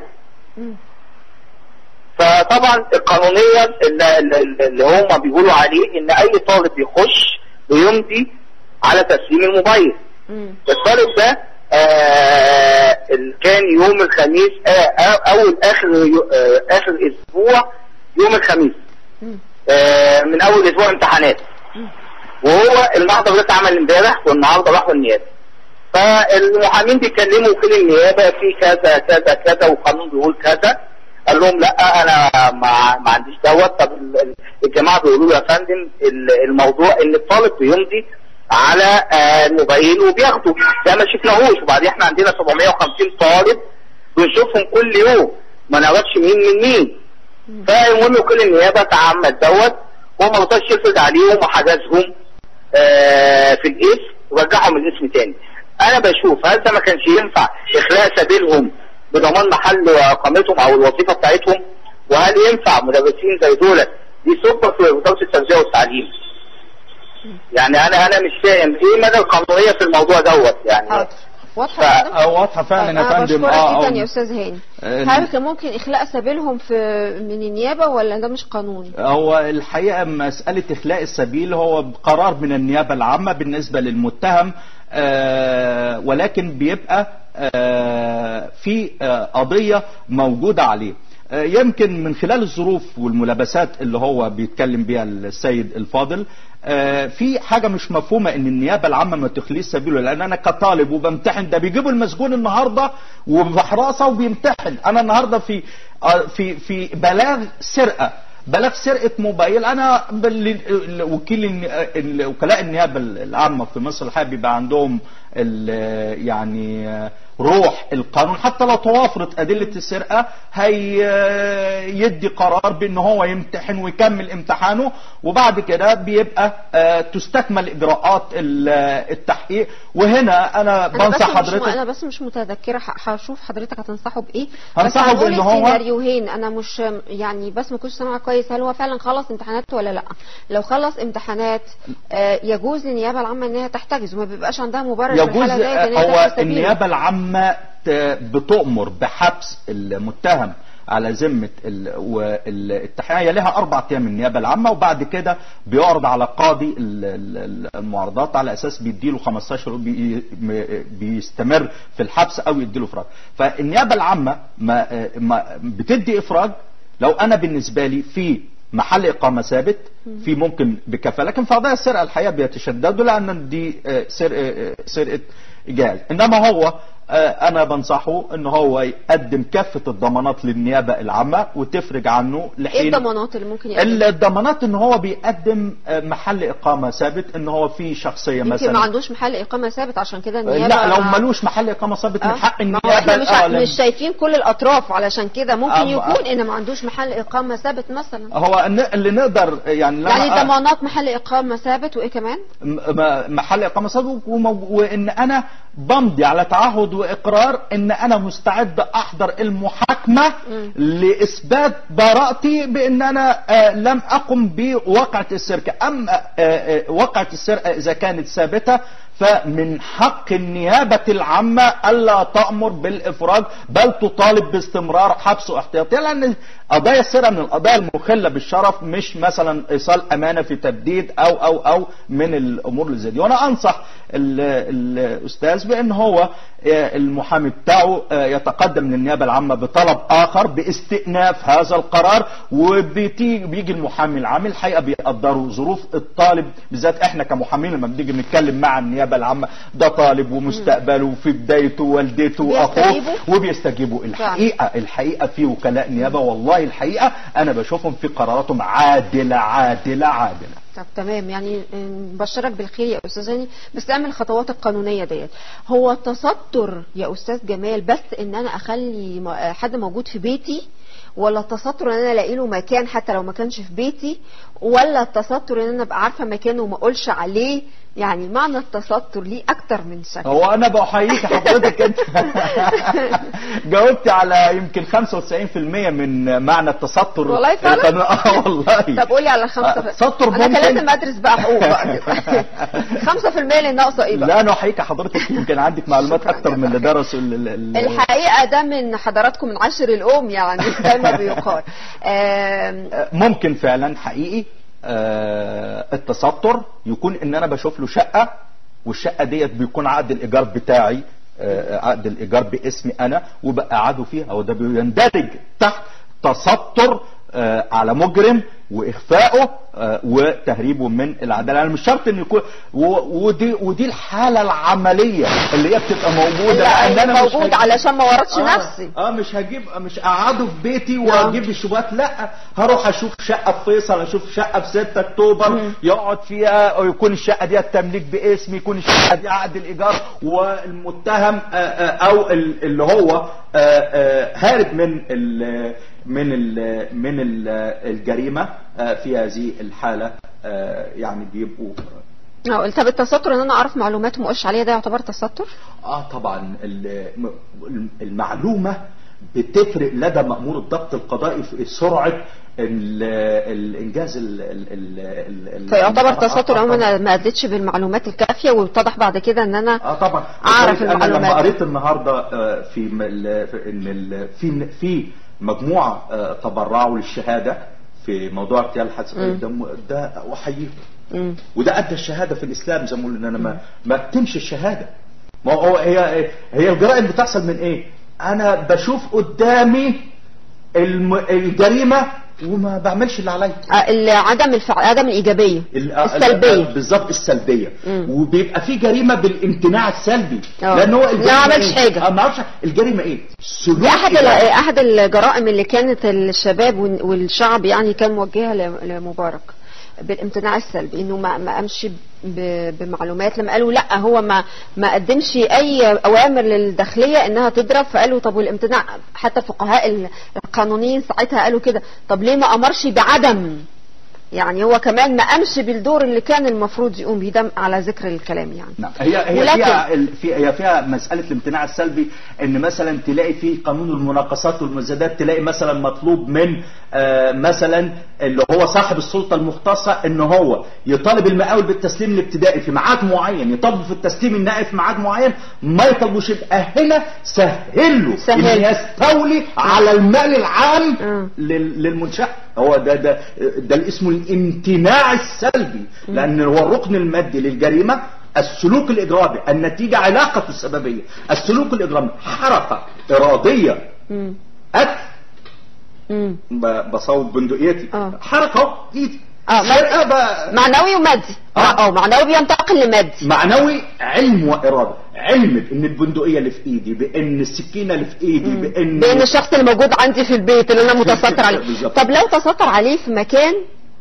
فطبعا القانونيا اللي, اللي هم بيقولوا عليه ان اي طالب يخش بيمضي على تسليم الموبايل. الطالب ده آه كان يوم الخميس آه اول اخر آه اخر اسبوع يوم الخميس آه من اول اسبوع امتحانات، وهو المحضر ده اتعمل امبارح والنهارده راحوا النيابه. فالمحامين بيكلموا وكيل النيابه في كذا كذا كذا والقانون بيقول كذا، قال لهم لا انا ما, ما عنديش دوت. طب الجماعه بيقولوا له يا فندم الموضوع ان الطالب بيمضي على الموبايل وبياخده، ده ما شفناهوش، وبعدين احنا عندنا سبعمية وخمسين طالب بنشوفهم كل يوم ما نعرفش مين من مين. فالمهم وكيل النيابه تعمد دوت وما رضاش يفرض عليهم وحجزهم اه في الاسم ورجعهم الاسم تاني. انا بشوف هل ده ما كانش ينفع اخلاء سبيلهم بضمان محل اقامتهم او الوظيفه بتاعتهم؟ وهل ينفع مدرسين زي دولت دي سلطه في وزاره التربيه والتعليم؟ يعني انا انا مش فاهم ايه مدى القانونيه في الموضوع دوت يعني. حاضر. واضحه ف... واضحه فعلا يا فندم. اه جدا يا استاذ هاني. هل كان ممكن اخلاء سبيلهم في من النيابه ولا ده مش قانوني؟ هو الحقيقه مساله اخلاء السبيل هو قرار من النيابه العامه بالنسبه للمتهم، آه ولكن بيبقى آه في آه قضيه موجوده عليه. آه يمكن من خلال الظروف والملابسات اللي هو بيتكلم بيها السيد الفاضل، آه في حاجه مش مفهومه ان النيابه العامه ما تخليش سبيله، لان انا كطالب وبمتحن، ده بيجيبوا المسجون النهارده وبحراسه وبيمتحن. انا النهارده في آه في في بلاغ سرقه بلاغ سرقه موبايل، انا وكيل وكلاء النيابه العامه في مصر الحقيقه بيبقى عندهم يعني روح القانون، حتى لو توافرت ادله السرقه هيدي قرار بان هو يمتحن ويكمل امتحانه، وبعد كده بيبقى تستكمل اجراءات التحقيق. وهنا انا بنصح حضرتك، انا بس مش متذكره، هشوف حضرتك هتنصحه بايه. هنصحه بان هو سيناريوهين، انا مش يعني بس ما كنتش سامعه كويس، هل هو فعلا خلص امتحاناته ولا لا؟ لو خلص امتحانات يجوز للنيابه العامه ان هي تحتجز وما بيبقاش عندها مبرر في الحاله ديت. هو النيابه العامه بتؤمر بحبس المتهم على ذمه التحقيق، لها اربع ايام النيابه العامه، وبعد كده بيعرض على قاضي المعارضات على اساس بيديله خمستاشر بيستمر في الحبس او يديله افراج. فالنيابه العامه ما بتدي افراج لو انا بالنسبه لي في محل اقامه ثابت، في ممكن بكفاله، لكن في قضايا السرقه الحقيقه بيتشددوا لان دي سرقه سرقه جهاز. انما هو انا بنصحه ان هو يقدم كافة الضمانات للنيابة العامة وتفرج عنه لحين. ايه الضمانات اللي ممكن يقدم؟ الضمانات ان هو بيقدم محل اقامة ثابت، ان هو في شخصية مثلا ما عندوش محل اقامة ثابت، عشان كده النيابة لا لو ملوش محل اقامة ثابت آه. من حق النيابة. احنا مش, آه مش شايفين كل الاطراف، علشان كده ممكن آه يكون آه. ان ما عندوش محل اقامة ثابت مثلا. هو اللي نقدر يعني يعني ضمانات محل اقامة ثابت، وايه كمان؟ محل اقامة ثابت، وان انا بمضي على تعهد واقرار ان انا مستعد احضر المحاكمة م. لاثبات براءتي بان انا آه لم اقم بواقعة السرقة. اما آه آه واقعة السرقة اذا كانت ثابتة فمن حق النيابة العامة ألا تأمر بالإفراج، بل تطالب باستمرار حبسه احتياطيا، لأن قضايا السرقة من القضايا المخلة بالشرف، مش مثلا إيصال أمانة في تبديد أو أو أو من الأمور اللي زي دي. وأنا أنصح الأستاذ بأن هو المحامي بتاعه يتقدم للنيابة العامة بطلب آخر باستئناف هذا القرار، وبيجي المحامي العام الحقيقة بيقدروا ظروف الطالب، بالذات احنا كمحامين لما بنيجي نتكلم مع النيابة العامة ده طالب ومستقبله في بدايته والدته واخوه وبيستجيبوا. الحقيقة الحقيقة في وكلاء نيابة والله الحقيقة انا بشوفهم في قراراتهم عادلة عادلة عادلة. طب تمام، يعني بشرك بالخير يا استاذ هاني، بس اعمل الخطوات القانونيه ديت. هو التستر يا استاذ جمال بس ان انا اخلي حد موجود في بيتي، ولا التستر ان انا الاقي له مكان حتى لو ما كانش في بيتي، ولا التستر ان انا ابقى عارفه مكانه وما اقولش عليه؟ يعني معنى التستر ليه اكتر من شكل. هو انا بحييك حضرتك انت جاوبت على يمكن خمسة وتسعين بالمية من معنى التستر. والله فعلا؟ اه والله. طب قولي على خمسة بالمية. تستر انا كان لازم ادرس بقى حقوق بقى كده. خمسة بالمية اللي ناقصه ايه بقى؟ لا انا احييك حضرتك، يمكن عندك معلومات اكتر من اللي درسوا. الحقيقه ده من حضراتكم من عشر الام يعني زي ما بيقال. ممكن فعلا حقيقي آه التستر يكون ان انا بشوف له شقة، والشقة ديت بيكون عقد الايجار بتاعي، آه عقد الايجار باسمي انا، وبقعده فيها، او ده بيندرج تحت تستر آه على مجرم واخفائه آه وتهريبه من العداله. انا مش شرط ان يكون ودي ودي الحاله العمليه اللي هي بتبقى موجوده، لان انا موجود علشان ما ورطش آه نفسي. اه مش هجيب مش اقعده في بيتي واجيب الشبهات، لا هروح اشوف شقه في فيصل، اشوف شقه في ستة اكتوبر يقعد فيها، او يكون الشقه دي التمليك باسمي، يكون الشقه دي عقد الايجار، والمتهم آه آه او اللي هو آه آه هارب من ال من ال من ال الجريمه في هذه الحاله يعني بيبقوا. اه طب التستر ان انا اعرف معلومات وما اقولش عليها، ده يعتبر تستر؟ اه طبعا المعلومه بتفرق لدى مأمور الضبط القضائي في سرعه الانجاز ال ال فيعتبر تستر لو انا ما اديتش بالمعلومات الكافيه، واتضح بعد كده ان انا اه طبعا اعرف المعلومات. انا لما قريت النهارده في ان في في مجموعه تبرعوا للشهاده في موضوع اغتيال الحادث الدم، ده احييه، وده ادى الشهاده في الاسلام زي ما بيقولوا، ان انا ما ما اكتمش الشهاده. ما هو هي هي الجرائم بتحصل من ايه؟ انا بشوف قدامي الجريمه وما بعملش اللي عليا. عدم الفع... عدم الايجابيه السلبيه بالظبط، السلبيه. مم. وبيبقى في جريمه بالامتناع السلبي، أوه. لان هو لا عملش إيه؟ حاجه ما اعرفش الجريمه ايه. دي احد ال... احد الجرائم اللي كانت الشباب والشعب يعني كان موجهها لمبارك بالامتناع السلبي، انه ما ما قامش بمعلومات. لما قالوا لا هو ما ما قدمش اي اوامر للداخليه انها تضرب، فقالوا طب والامتناع، حتى الفقهاء القانونيين ساعتها قالوا كده، طب ليه ما امرش بعدم؟ يعني هو كمان ما قامش بالدور اللي كان المفروض يقوم بيه، ده على ذكر الكلام يعني. نعم. هي هي فيها في هي فيها مساله الامتناع السلبي، ان مثلا تلاقي في قانون المناقصات والمزادات تلاقي مثلا مطلوب من آه مثلا اللي هو صاحب السلطه المختصه ان هو يطالب المقاول بالتسليم الابتدائي في ميعاد معين، يطالب في التسليم النهائي في ميعاد معين، ما يطالبوش. يبقى هنا سهل له سهل. ان يستولي على المال العام للمنشاه. هو ده ده ده اللي اسمه الامتناع السلبي، لان هو الركن المادي للجريمه السلوك الاجرامي، النتيجه علاقه السببيه. السلوك الاجرامي حركه اراديه، قتل، بصوب بندقيتي، حركه ايدي، اه معنوي ومادي، اه اه معنوي بينتقل لمادي، معنوي علم واراده. علم بان البندقيه اللي في ايدي، بان السكينه اللي في ايدي، بان بان الشخص اللي موجود عندي في البيت اللي انا متستر عليه. طب لو تستر عليه في مكان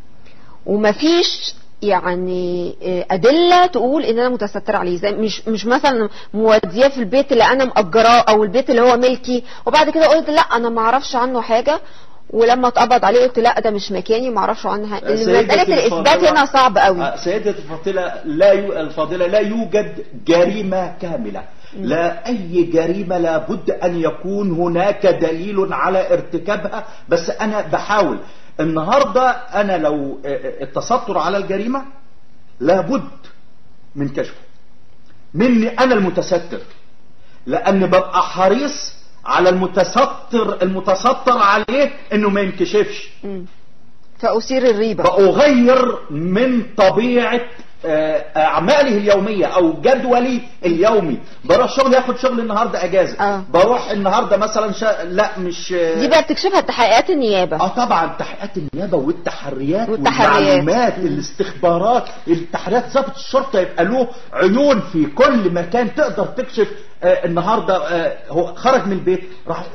ومفيش يعني ادله تقول ان انا متستر عليه، زي مش مش مثلا موديه في البيت اللي انا مأجراه او البيت اللي هو ملكي، وبعد كده قلت لا انا ما اعرفش عنه حاجه، ولما اتقبض عليه قلت لا ده مش مكاني ما اعرفش عنه حاجه. مساله الاثبات هنا صعب قوي. سيدتي الفاضله لا يو... الفاضله لا يوجد جريمه كامله، لا اي جريمه لابد ان يكون هناك دليل على ارتكابها، بس انا بحاول النهارده انا لو التستر على الجريمه لابد من كشفه مني انا المتستر، لان ببقى حريص على المتستر المتستر عليه انه ما ينكشفش، فاثير الريبه، فاغير من طبيعه اعماله اليوميه او جدولي اليومي. بروح شغل ياخد شغل النهارده اجازه، آه. بروح النهارده مثلا شا... لا مش دي بقى بتكشفها تحقيقات النيابه. اه طبعا تحقيقات النيابه والتحريات والتحريات والمعلومات الاستخبارات التحريات. ضابط الشرطه يبقى له عيون في كل مكان تقدر تكشف. آه النهارده آه هو خرج من البيت راح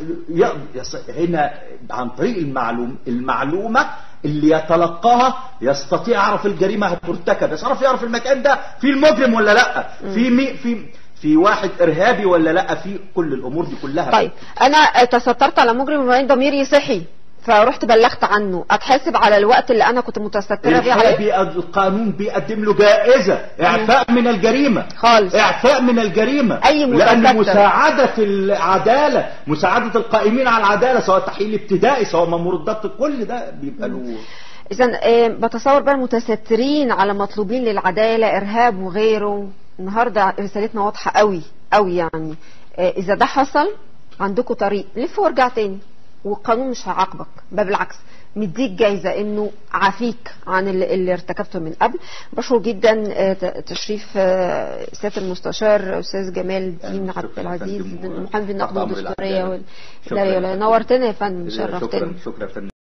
هنا عن طريق المعلوم المعلومه اللي يتلقاها يستطيع يعرف الجريمه هترتكب، يعرف يعرف المكان ده في المجرم ولا لا، في مي في في واحد ارهابي ولا لا، في كل الامور دي كلها. طيب انا تسترت على مجرم وبعدين ضميري صحي فرحت بلغت عنه، اتحاسب على الوقت اللي انا كنت متستره فيه عليه؟ القانون بيقدم له جائزه اعفاء من الجريمه خالص، اعفاء من الجريمه، اي لان مساعده العداله، مساعده القائمين على العداله سواء تحقيق ابتدائي سواء مأمور الضبط، كل ده بيبقى له. اذا بتصور بقى المتسترين على مطلوبين للعداله ارهاب وغيره، النهارده رسالتنا واضحه قوي قوي يعني. اذا ده حصل عندكم طريق لف وارجع تاني، والقانون مش هيعاقبك، بل بالعكس مديك جايزه انه عافيك عن اللي ارتكبته من قبل. بشكر جدا تشريف سياده المستشار استاذ جمال الدين عبد العزيز، محامي في النقد والدستوريه. نورتنا يا فندم، شرفتنا. شكرا شكرا.